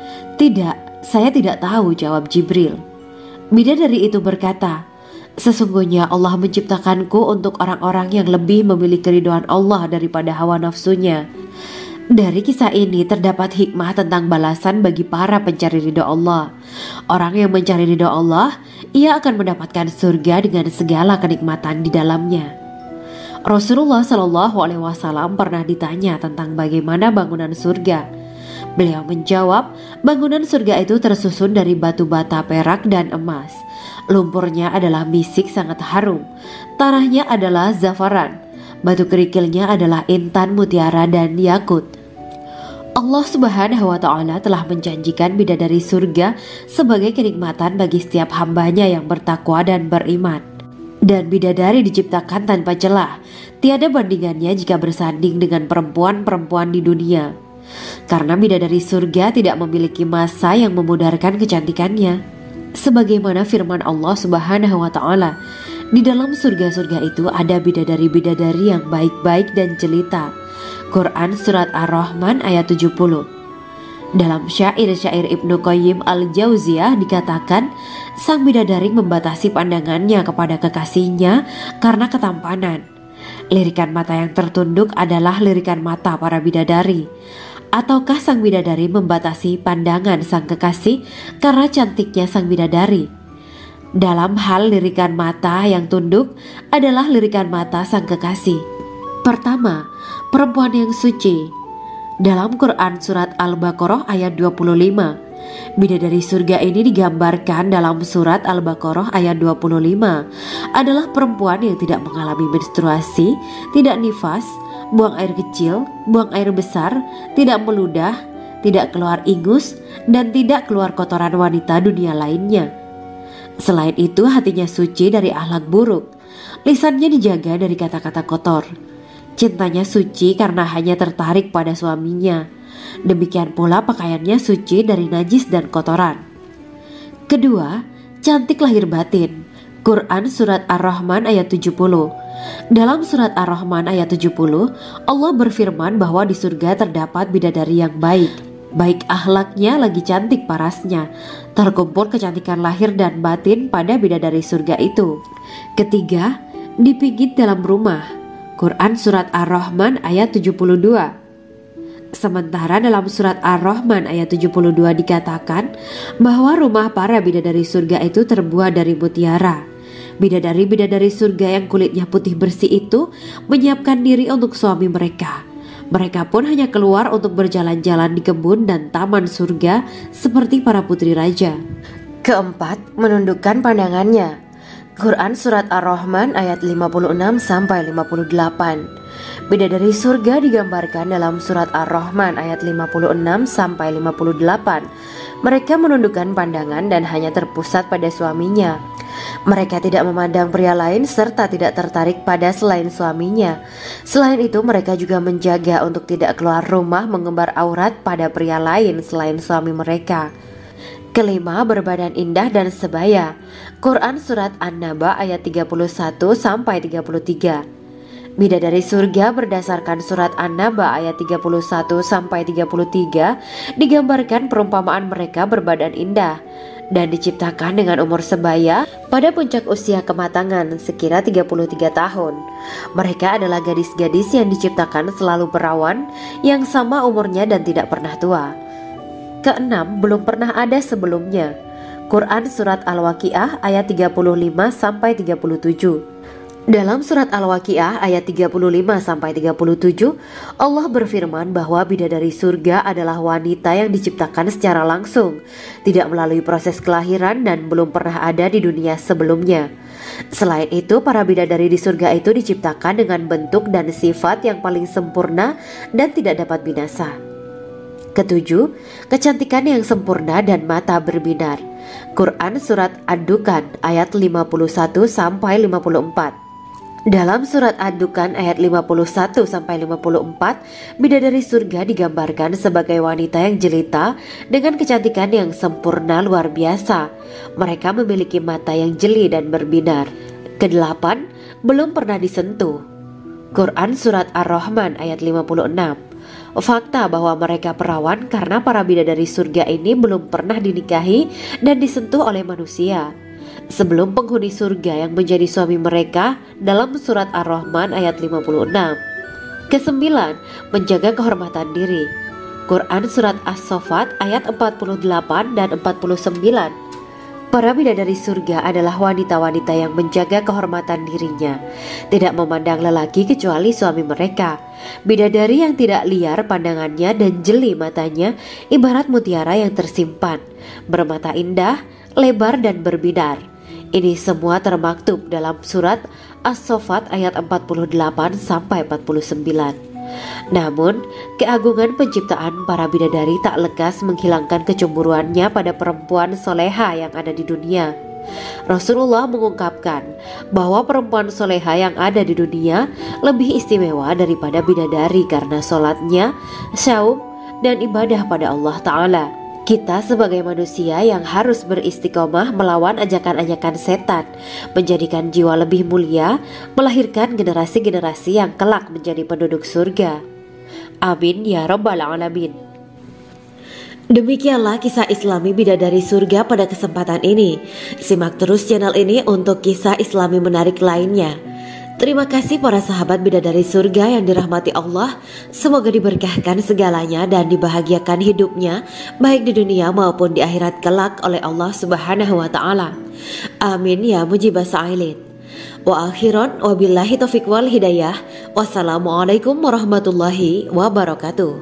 Tidak, saya tidak tahu, jawab Jibril. Bidadari itu berkata, sesungguhnya Allah menciptakanku untuk orang-orang yang lebih memilih keridhaan Allah daripada hawa nafsunya. Dari kisah ini terdapat hikmah tentang balasan bagi para pencari ridho Allah. Orang yang mencari ridho Allah, ia akan mendapatkan surga dengan segala kenikmatan di dalamnya. Rasulullah Shallallahu Alaihi Wasallam pernah ditanya tentang bagaimana bangunan surga. Beliau menjawab, bangunan surga itu tersusun dari batu bata, perak, dan emas. Lumpurnya adalah misik sangat harum. Tanahnya adalah zafaran. Batu kerikilnya adalah intan, mutiara, dan yakut. Allah Subhanahu wa Ta'ala telah menjanjikan bidadari surga sebagai kenikmatan bagi setiap hambanya yang bertakwa dan beriman. Dan bidadari diciptakan tanpa celah. Tiada bandingannya jika bersanding dengan perempuan-perempuan di dunia. Karena bidadari surga tidak memiliki masa yang memudarkan kecantikannya. Sebagaimana firman Allah Subhanahu wa Ta'ala, di dalam surga-surga itu ada bidadari-bidadari yang baik-baik dan jelita. Quran Surat Ar-Rahman ayat 70. Dalam syair-syair Ibnu Qayyim Al-Jauziyah dikatakan, sang bidadari membatasi pandangannya kepada kekasihnya karena ketampanan. Lirikan mata yang tertunduk adalah lirikan mata para bidadari. Ataukah sang bidadari membatasi pandangan sang kekasih karena cantiknya sang bidadari? Dalam hal lirikan mata yang tunduk adalah lirikan mata sang kekasih. Pertama, perempuan yang suci. Dalam Quran Surat Al-Baqarah ayat 25, bidadari surga ini digambarkan dalam Surat Al-Baqarah ayat 25 adalah perempuan yang tidak mengalami menstruasi, tidak nifas, buang air kecil, buang air besar, tidak meludah, tidak keluar ingus, dan tidak keluar kotoran wanita dunia lainnya. Selain itu hatinya suci dari akhlak buruk, lisannya dijaga dari kata-kata kotor. Cintanya suci karena hanya tertarik pada suaminya. Demikian pula pakaiannya suci dari najis dan kotoran. Kedua, cantik lahir batin. Quran Surat Ar-Rahman ayat 70. Dalam Surat Ar-Rahman ayat 70, Allah berfirman bahwa di surga terdapat bidadari yang baik. Baik akhlaknya lagi cantik parasnya. Terkumpul kecantikan lahir dan batin pada bidadari surga itu. Ketiga, dipijit dalam rumah. Quran Surat Ar-Rahman ayat 72. Sementara dalam Surat Ar-Rahman ayat 72 dikatakan bahwa rumah para bidadari surga itu terbuat dari mutiara. Bidadari-bidadari surga yang kulitnya putih bersih itu menyiapkan diri untuk suami mereka. Mereka pun hanya keluar untuk berjalan-jalan di kebun dan taman surga seperti para putri raja. Keempat, menundukkan pandangannya. Quran Surat Ar-Rahman ayat 56-58. Bidadari surga digambarkan dalam Surat Ar-Rahman ayat 56-58. Mereka menundukkan pandangan dan hanya terpusat pada suaminya. Mereka tidak memandang pria lain serta tidak tertarik pada selain suaminya. Selain itu mereka juga menjaga untuk tidak keluar rumah mengembar aurat pada pria lain selain suami mereka. Kelima, berbadan indah dan sebaya. Quran Surat An-Naba ayat 31-33. Bidadari surga berdasarkan Surat An-Naba ayat 31-33 digambarkan perumpamaan mereka berbadan indah dan diciptakan dengan umur sebaya pada puncak usia kematangan sekira 33 tahun. Mereka adalah gadis-gadis yang diciptakan selalu perawan yang sama umurnya dan tidak pernah tua. Keenam, belum pernah ada sebelumnya. Quran Surat Al-Waqiah ayat 35-37. Dalam Surat Al-Waqiah ayat 35-37, Allah berfirman bahwa bidadari surga adalah wanita yang diciptakan secara langsung, tidak melalui proses kelahiran dan belum pernah ada di dunia sebelumnya. Selain itu, para bidadari di surga itu diciptakan dengan bentuk dan sifat yang paling sempurna dan tidak dapat binasa. Ketujuh, kecantikan yang sempurna dan mata berbinar. Quran Surat Ad-Dukan ayat 51-54. Dalam Surat Ad-Dukan ayat 51-54, bidadari surga digambarkan sebagai wanita yang jelita dengan kecantikan yang sempurna luar biasa. Mereka memiliki mata yang jeli dan berbinar. Kedelapan, belum pernah disentuh. Quran Surat Ar-Rahman ayat 56. Fakta bahwa mereka perawan karena para bidadari surga ini belum pernah dinikahi dan disentuh oleh manusia sebelum penghuni surga yang menjadi suami mereka dalam Surat Ar-Rahman ayat 56. Kesembilan, menjaga kehormatan diri. Quran Surat As-Saffat ayat 48 dan 49. Para bidadari surga adalah wanita-wanita yang menjaga kehormatan dirinya, tidak memandang lelaki kecuali suami mereka. Bidadari yang tidak liar pandangannya dan jeli matanya ibarat mutiara yang tersimpan, bermata indah, lebar dan berbinar. Ini semua termaktub dalam Surat As-Saffat ayat 48-49. Namun, keagungan penciptaan para bidadari tak lekas menghilangkan kecemburuannya pada perempuan soleha yang ada di dunia. Rasulullah mengungkapkan bahwa perempuan soleha yang ada di dunia lebih istimewa daripada bidadari karena sholatnya, syaum, dan ibadah pada Allah Ta'ala. Kita sebagai manusia yang harus beristiqomah melawan ajakan-ajakan setan, menjadikan jiwa lebih mulia, melahirkan generasi-generasi yang kelak menjadi penduduk surga. Amin ya rabbal alamin. Demikianlah kisah Islami bidadari surga pada kesempatan ini. Simak terus channel ini untuk kisah Islami menarik lainnya. Terima kasih para sahabat bidadari surga yang dirahmati Allah. Semoga diberkahkan segalanya dan dibahagiakan hidupnya baik di dunia maupun di akhirat kelak oleh Allah Subhanahu wa taala. Amin ya mujibas sa'ilin. Wa akhiran wabillahi taufiq wal hidayah. Wassalamualaikum warahmatullahi wabarakatuh.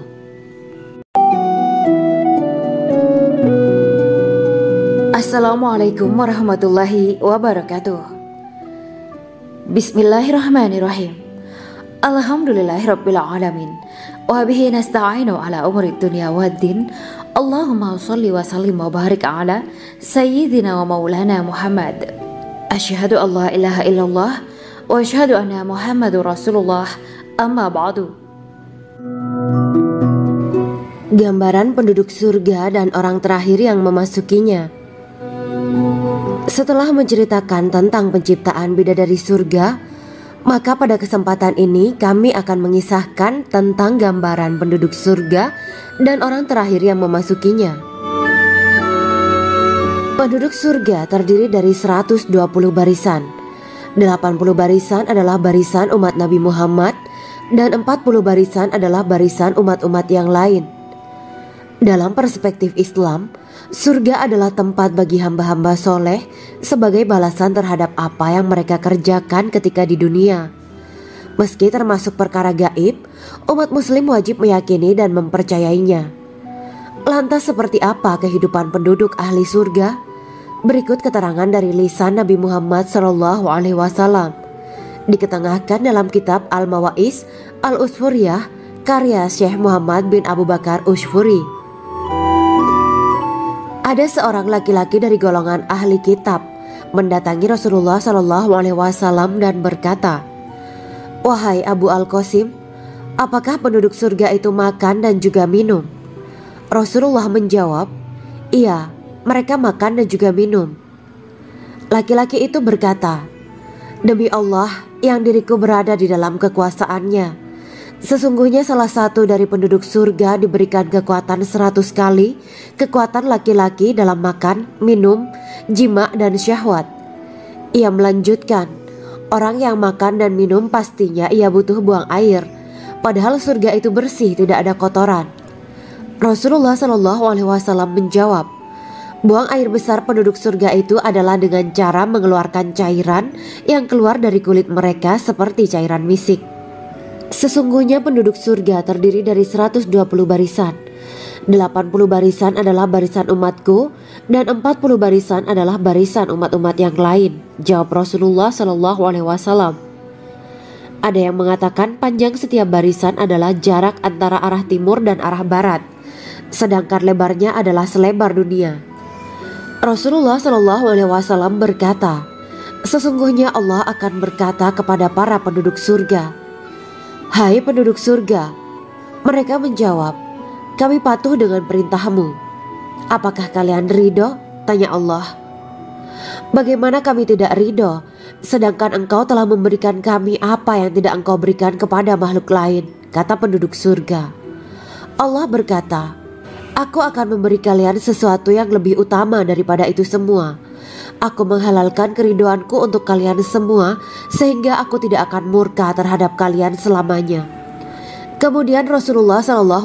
Assalamualaikum warahmatullahi wabarakatuh. Bismillahirrahmanirrahim. Alhamdulillahirabbil alamin. Wa bihi nasta'inu ala umuri dunya waddin. Allahumma shalli wa sallim wa barik ala sayyidina wa maulana Muhammad. Asyhadu an la ilaha illallah wa asyhadu anna Muhammadur Rasulullah. Amma ba'du. Gambaran penduduk surga dan orang terakhir yang memasukinya. Setelah menceritakan tentang penciptaan bidadari surga, maka pada kesempatan ini kami akan mengisahkan tentang gambaran penduduk surga dan orang terakhir yang memasukinya. Penduduk surga terdiri dari 120 barisan. 80 barisan adalah barisan umat Nabi Muhammad dan 40 barisan adalah barisan umat-umat yang lain. Dalam perspektif Islam, surga adalah tempat bagi hamba-hamba soleh sebagai balasan terhadap apa yang mereka kerjakan ketika di dunia. Meski termasuk perkara gaib, umat muslim wajib meyakini dan mempercayainya. Lantas seperti apa kehidupan penduduk ahli surga? Berikut keterangan dari lisan Nabi Muhammad SAW, diketengahkan dalam kitab Al-Mawa'is Al-Usfuriyah karya Syekh Muhammad bin Abu Bakar Ushfuri. Ada seorang laki-laki dari golongan ahli kitab mendatangi Rasulullah SAW dan berkata, "Wahai Abu Al-Qasim, apakah penduduk surga itu makan dan juga minum?" Rasulullah menjawab, "Iya, mereka makan dan juga minum." Laki-laki itu berkata, "Demi Allah yang diriku berada di dalam kekuasaannya, sesungguhnya salah satu dari penduduk surga diberikan kekuatan 100 kali kekuatan laki-laki dalam makan, minum, jima dan syahwat." Ia melanjutkan, "Orang yang makan dan minum pastinya ia butuh buang air, padahal surga itu bersih, tidak ada kotoran." Rasulullah SAW menjawab, "Buang air besar penduduk surga itu adalah dengan cara mengeluarkan cairan yang keluar dari kulit mereka seperti cairan misik." Sesungguhnya penduduk surga terdiri dari 120 barisan. 80 barisan adalah barisan umatku dan 40 barisan adalah barisan umat-umat yang lain, jawab Rasulullah SAW. Ada yang mengatakan panjang setiap barisan adalah jarak antara arah timur dan arah barat, sedangkan lebarnya adalah selebar dunia. Rasulullah SAW berkata, "Sesungguhnya Allah akan berkata kepada para penduduk surga, 'Hai penduduk surga,' mereka menjawab, 'Kami patuh dengan perintahmu.' 'Apakah kalian ridho?' tanya Allah. 'Bagaimana kami tidak ridho, sedangkan engkau telah memberikan kami apa yang tidak engkau berikan kepada makhluk lain,' kata penduduk surga. Allah berkata, 'Aku akan memberi kalian sesuatu yang lebih utama daripada itu semua. Aku menghalalkan keriduanku untuk kalian semua sehingga aku tidak akan murka terhadap kalian selamanya.'" Kemudian Rasulullah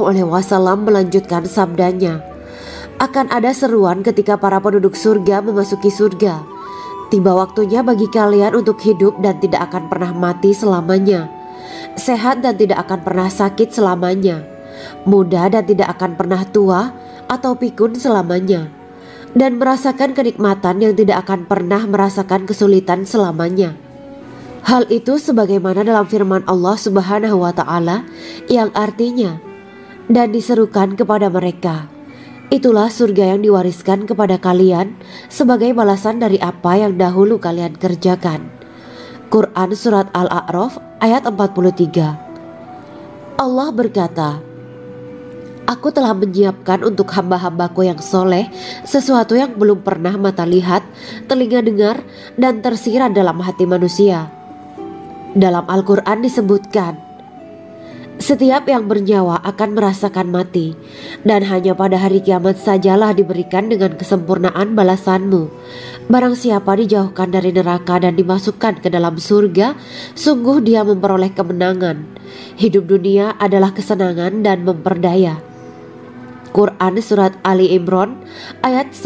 SAW melanjutkan sabdanya, "Akan ada seruan ketika para penduduk surga memasuki surga. Tiba waktunya bagi kalian untuk hidup dan tidak akan pernah mati selamanya, sehat dan tidak akan pernah sakit selamanya, muda dan tidak akan pernah tua atau pikun selamanya, dan merasakan kenikmatan yang tidak akan pernah merasakan kesulitan selamanya." Hal itu sebagaimana dalam firman Allah Subhanahu wa Ta'ala yang artinya, "Dan diserukan kepada mereka, itulah surga yang diwariskan kepada kalian sebagai balasan dari apa yang dahulu kalian kerjakan." Quran Surat Al-A'raf ayat 43. Allah berkata, "Aku telah menyiapkan untuk hamba-hambaku yang soleh sesuatu yang belum pernah mata lihat, telinga dengar, dan tersirat dalam hati manusia." Dalam Al-Quran disebutkan, "Setiap yang bernyawa akan merasakan mati, dan hanya pada hari kiamat sajalah diberikan dengan kesempurnaan balasanmu. Barang siapa dijauhkan dari neraka dan dimasukkan ke dalam surga, sungguh dia memperoleh kemenangan. Hidup dunia adalah kesenangan dan memperdaya." Quran Surat Ali Imran ayat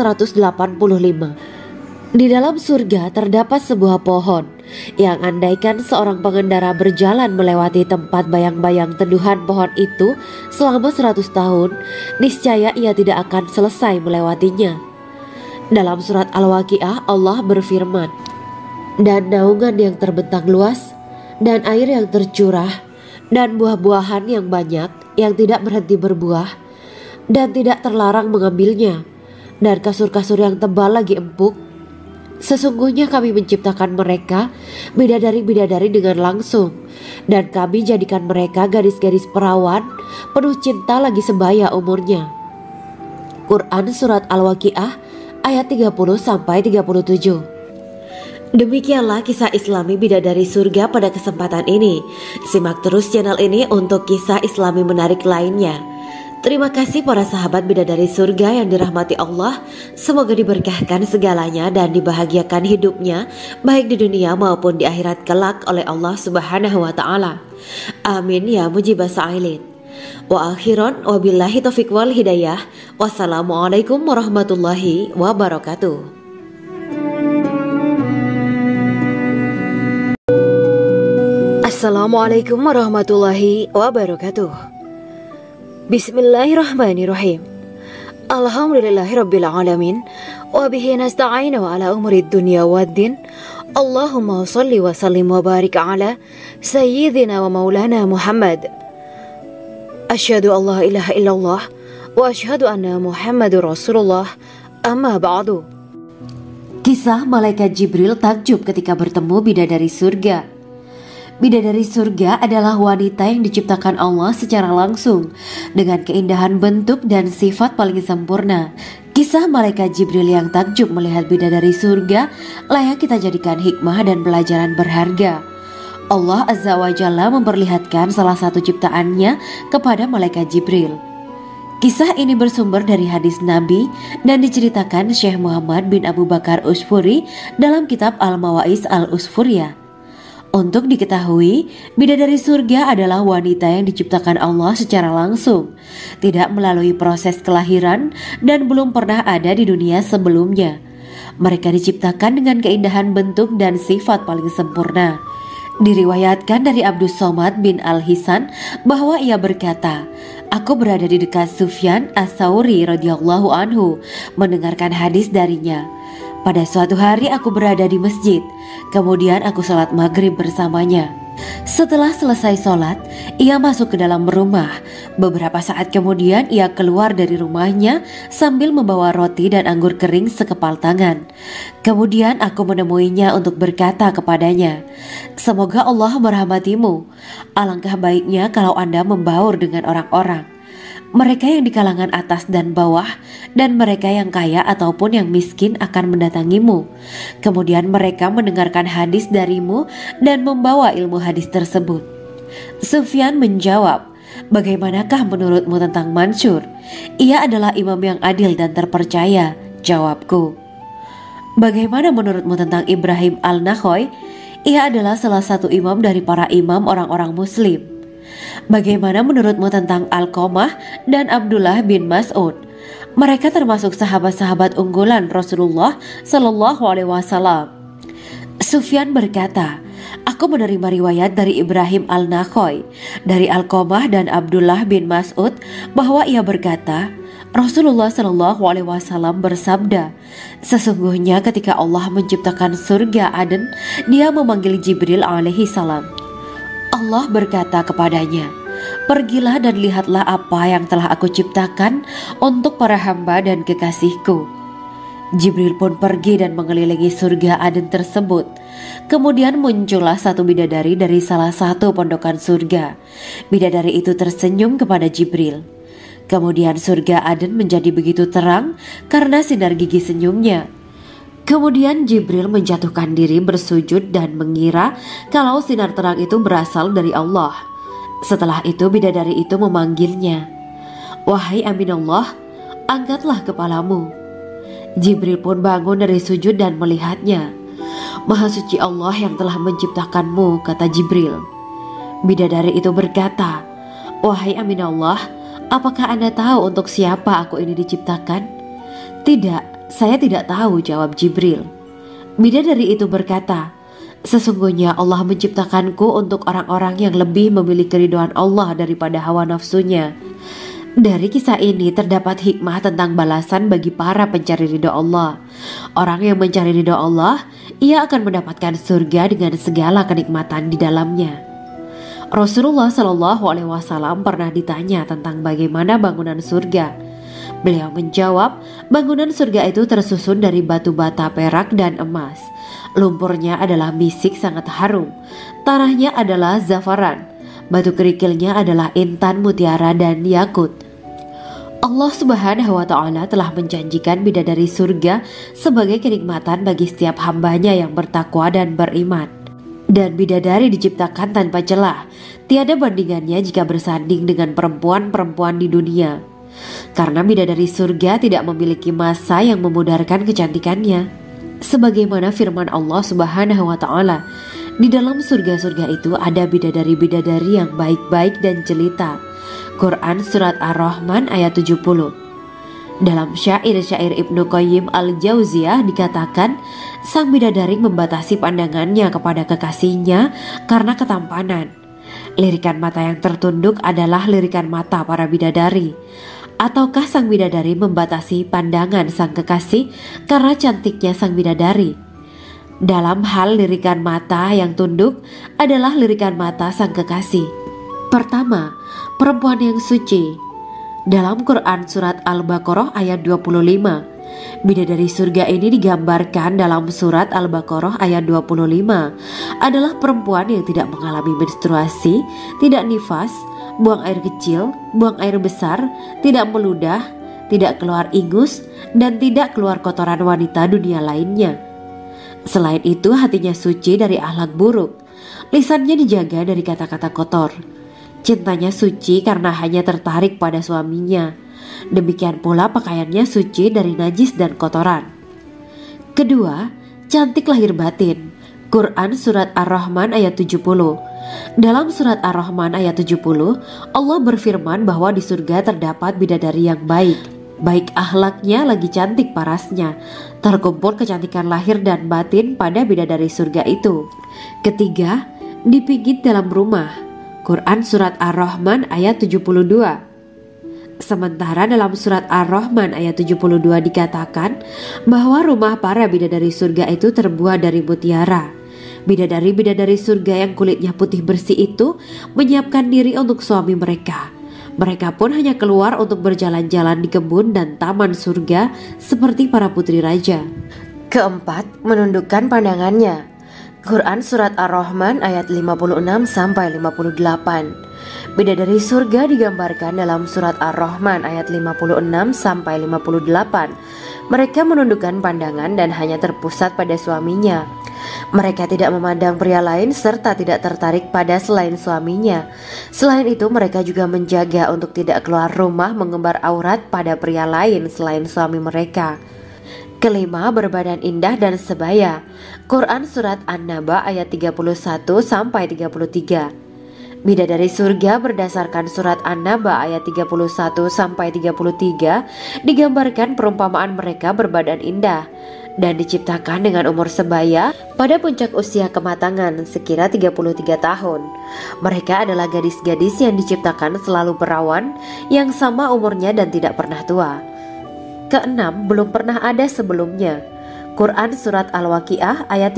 185. Di dalam surga terdapat sebuah pohon yang andaikan seorang pengendara berjalan melewati tempat bayang-bayang teduhan pohon itu selama 100 tahun, niscaya ia tidak akan selesai melewatinya. Dalam surat Al-Waqiah Allah berfirman, "Dan naungan yang terbentang luas, dan air yang tercurah, dan buah-buahan yang banyak yang tidak berhenti berbuah, dan tidak terlarang mengambilnya, dan kasur-kasur yang tebal lagi empuk. Sesungguhnya kami menciptakan mereka bidadari-bidadari dengan langsung, dan kami jadikan mereka gadis-gadis perawan penuh cinta lagi sebaya umurnya." Quran Surat Al-Waqiah ayat 30-37. Demikianlah kisah Islami Bidadari Surga pada kesempatan ini. Simak terus channel ini untuk kisah Islami menarik lainnya. Terima kasih para sahabat Bidadari Surga yang dirahmati Allah. Semoga diberkahkan segalanya dan dibahagiakan hidupnya baik di dunia maupun di akhirat kelak oleh Allah Subhanahu wa taala. Amin ya mujibah sa'ilin. Wa akhiran wabillahi taufiq wal hidayah. Wassalamualaikum warahmatullahi wabarakatuh. Assalamualaikum warahmatullahi wabarakatuh. Bismillahirrahmanirrahim. Alhamdulillahirabbil alamin wa bihi nasta'inu ala umuri dunya waddin. Allahumma shalli wa sallim wa barik ala sayyidina wa maulana Muhammad. Asyhadu an la ilaha illallah wa asyhadu anna Muhammadur Rasulullah. Amma ba'du. Kisah malaikat Jibril takjub ketika bertemu bidadari surga. Bidadari surga adalah wanita yang diciptakan Allah secara langsung dengan keindahan bentuk dan sifat paling sempurna. Kisah malaikat Jibril yang takjub melihat bidadari surga layak kita jadikan hikmah dan pelajaran berharga. Allah Azza wa Jalla memperlihatkan salah satu ciptaannya kepada malaikat Jibril. Kisah ini bersumber dari hadis Nabi dan diceritakan Syekh Muhammad bin Abu Bakar Usfuri dalam kitab Al-Mawaiz Al-Usfuriyah. Untuk diketahui, bidadari surga adalah wanita yang diciptakan Allah secara langsung, tidak melalui proses kelahiran dan belum pernah ada di dunia sebelumnya. Mereka diciptakan dengan keindahan bentuk dan sifat paling sempurna. Diriwayatkan dari Abdus Somad bin Al-Hisan bahwa ia berkata, "Aku berada di dekat Sufyan As-Tsauri radhiyallahu anhu mendengarkan hadis darinya. Pada suatu hari aku berada di masjid, kemudian aku sholat maghrib bersamanya. Setelah selesai sholat, ia masuk ke dalam rumah. Beberapa saat kemudian ia keluar dari rumahnya sambil membawa roti dan anggur kering sekepal tangan. Kemudian aku menemuinya untuk berkata kepadanya, 'Semoga Allah merahmatimu. Alangkah baiknya kalau Anda membaur dengan orang-orang. Mereka yang di kalangan atas dan bawah, dan mereka yang kaya ataupun yang miskin akan mendatangimu. Kemudian mereka mendengarkan hadis darimu dan membawa ilmu hadis tersebut.' Sufyan menjawab, 'Bagaimanakah menurutmu tentang Mansur? Ia adalah imam yang adil dan terpercaya.' Jawabku. 'Bagaimana menurutmu tentang Ibrahim Al-Nakhoy? Ia adalah salah satu imam dari para imam orang-orang muslim.' 'Bagaimana menurutmu tentang Alqamah dan Abdullah bin Mas'ud? Mereka termasuk sahabat-sahabat unggulan Rasulullah Sallallahu Alaihi Wasallam.' Sufyan berkata, 'Aku menerima riwayat dari Ibrahim Al-Nakhoy, dari Alqamah dan Abdullah bin Mas'ud bahwa ia berkata, Rasulullah Sallallahu Alaihi Wasallam bersabda, sesungguhnya ketika Allah menciptakan surga Aden, Dia memanggil Jibril alaihi salam. Allah berkata kepadanya, pergilah dan lihatlah apa yang telah aku ciptakan untuk para hamba dan kekasihku. Jibril pun pergi dan mengelilingi surga Aden tersebut. Kemudian muncullah satu bidadari dari salah satu pondokan surga. Bidadari itu tersenyum kepada Jibril. Kemudian surga Aden menjadi begitu terang karena sinar gigi senyumnya. Kemudian Jibril menjatuhkan diri bersujud dan mengira kalau sinar terang itu berasal dari Allah. Setelah itu bidadari itu memanggilnya, wahai Aminullah, angkatlah kepalamu. Jibril pun bangun dari sujud dan melihatnya. Maha suci Allah yang telah menciptakanmu, kata Jibril. Bidadari itu berkata, wahai Aminullah, apakah Anda tahu untuk siapa aku ini diciptakan? Tidak, saya tidak tahu, jawab Jibril. Bidadari itu berkata, sesungguhnya Allah menciptakanku untuk orang-orang yang lebih memilih keridhaan Allah daripada hawa nafsunya. Dari kisah ini terdapat hikmah tentang balasan bagi para pencari ridha Allah. Orang yang mencari ridha Allah, ia akan mendapatkan surga dengan segala kenikmatan di dalamnya. Rasulullah Shallallahu Alaihi Wasallam pernah ditanya tentang bagaimana bangunan surga. Beliau menjawab, bangunan surga itu tersusun dari batu bata, perak, dan emas. Lumpurnya adalah misik sangat harum. Tanahnya adalah zafaran. Batu kerikilnya adalah intan, mutiara, dan yakut. Allah Subhanahu wa Ta'ala telah menjanjikan bidadari surga sebagai kenikmatan bagi setiap hambanya yang bertakwa dan beriman. Dan bidadari diciptakan tanpa celah, tiada bandingannya jika bersanding dengan perempuan-perempuan di dunia. Karena bidadari surga tidak memiliki masa yang memudarkan kecantikannya. Sebagaimana firman Allah Subhanahu wa Ta'ala, di dalam surga-surga itu ada bidadari-bidadari yang baik-baik dan jelita. Quran Surat Ar-Rahman ayat 70. Dalam syair-syair Ibnu Qayyim Al-Jauziyah dikatakan, sang bidadari membatasi pandangannya kepada kekasihnya karena ketampanan. Lirikan mata yang tertunduk adalah lirikan mata para bidadari. Ataukah sang bidadari membatasi pandangan sang kekasih karena cantiknya sang bidadari? Dalam hal lirikan mata yang tunduk adalah lirikan mata sang kekasih. Pertama, perempuan yang suci. Dalam Quran Surat Al-Baqarah ayat 25, bidadari surga ini digambarkan dalam Surat Al-Baqarah ayat 25 adalah perempuan yang tidak mengalami menstruasi, tidak nifas, buang air kecil, buang air besar, tidak meludah, tidak keluar ingus, dan tidak keluar kotoran wanita dunia lainnya. Selain itu, hatinya suci dari akhlak buruk, lisannya dijaga dari kata-kata kotor. Cintanya suci karena hanya tertarik pada suaminya. Demikian pula pakaiannya suci dari najis dan kotoran. Kedua, cantik lahir batin. Quran Surat Ar-Rahman ayat 70. Dalam Surat Ar-Rahman ayat 70, Allah berfirman bahwa di surga terdapat bidadari yang baik. Baik akhlaknya lagi cantik parasnya. Terkumpul kecantikan lahir dan batin pada bidadari surga itu. Ketiga, dipijit dalam rumah. Quran Surat Ar-Rahman ayat 72. Sementara dalam Surat Ar-Rahman ayat 72 dikatakan bahwa rumah para bidadari surga itu terbuat dari mutiara. Bidadari-bidadari surga yang kulitnya putih bersih itu menyiapkan diri untuk suami mereka. Mereka pun hanya keluar untuk berjalan-jalan di kebun dan taman surga seperti para putri raja. Keempat, menundukkan pandangannya. Quran Surat Ar-Rahman ayat 56-58. Bidadari surga digambarkan dalam Surat Ar-Rahman ayat 56-58. Mereka menundukkan pandangan dan hanya terpusat pada suaminya. Mereka tidak memandang pria lain serta tidak tertarik pada selain suaminya. Selain itu, mereka juga menjaga untuk tidak keluar rumah mengembar aurat pada pria lain selain suami mereka. Kelima, berbadan indah dan sebaya. Quran Surat An-Naba ayat 31-33. Bidadari surga berdasarkan Surat An-Naba ayat 31-33 digambarkan perumpamaan mereka berbadan indah dan diciptakan dengan umur sebaya pada puncak usia kematangan sekira 33 tahun. Mereka adalah gadis-gadis yang diciptakan selalu perawan yang sama umurnya dan tidak pernah tua. Keenam, belum pernah ada sebelumnya. Quran Surat Al-Waqiah ayat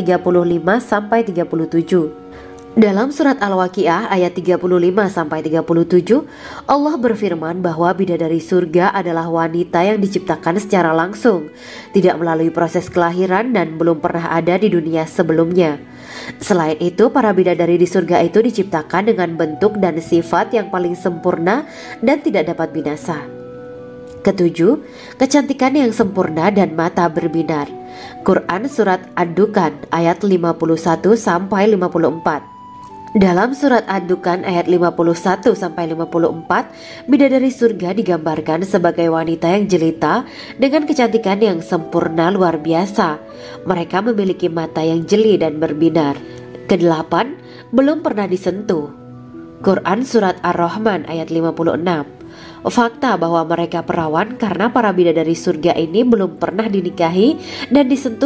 35-37. Dalam Surat Al-Waqiah ayat 35-37, Allah berfirman bahwa bidadari surga adalah wanita yang diciptakan secara langsung, tidak melalui proses kelahiran dan belum pernah ada di dunia sebelumnya. Selain itu, para bidadari di surga itu diciptakan dengan bentuk dan sifat yang paling sempurna dan tidak dapat binasa. Ketujuh, kecantikan yang sempurna dan mata berbinar. Quran Surat Ad-Dukhan ayat 51-54. Dalam Surat Ad-Dukhan ayat 51-54, bidadari surga digambarkan sebagai wanita yang jelita dengan kecantikan yang sempurna luar biasa. Mereka memiliki mata yang jeli dan berbinar. Kedelapan, belum pernah disentuh. Quran Surat Ar-Rahman ayat 56. Fakta bahwa mereka perawan karena para bidadari surga ini belum pernah dinikahi dan disentuh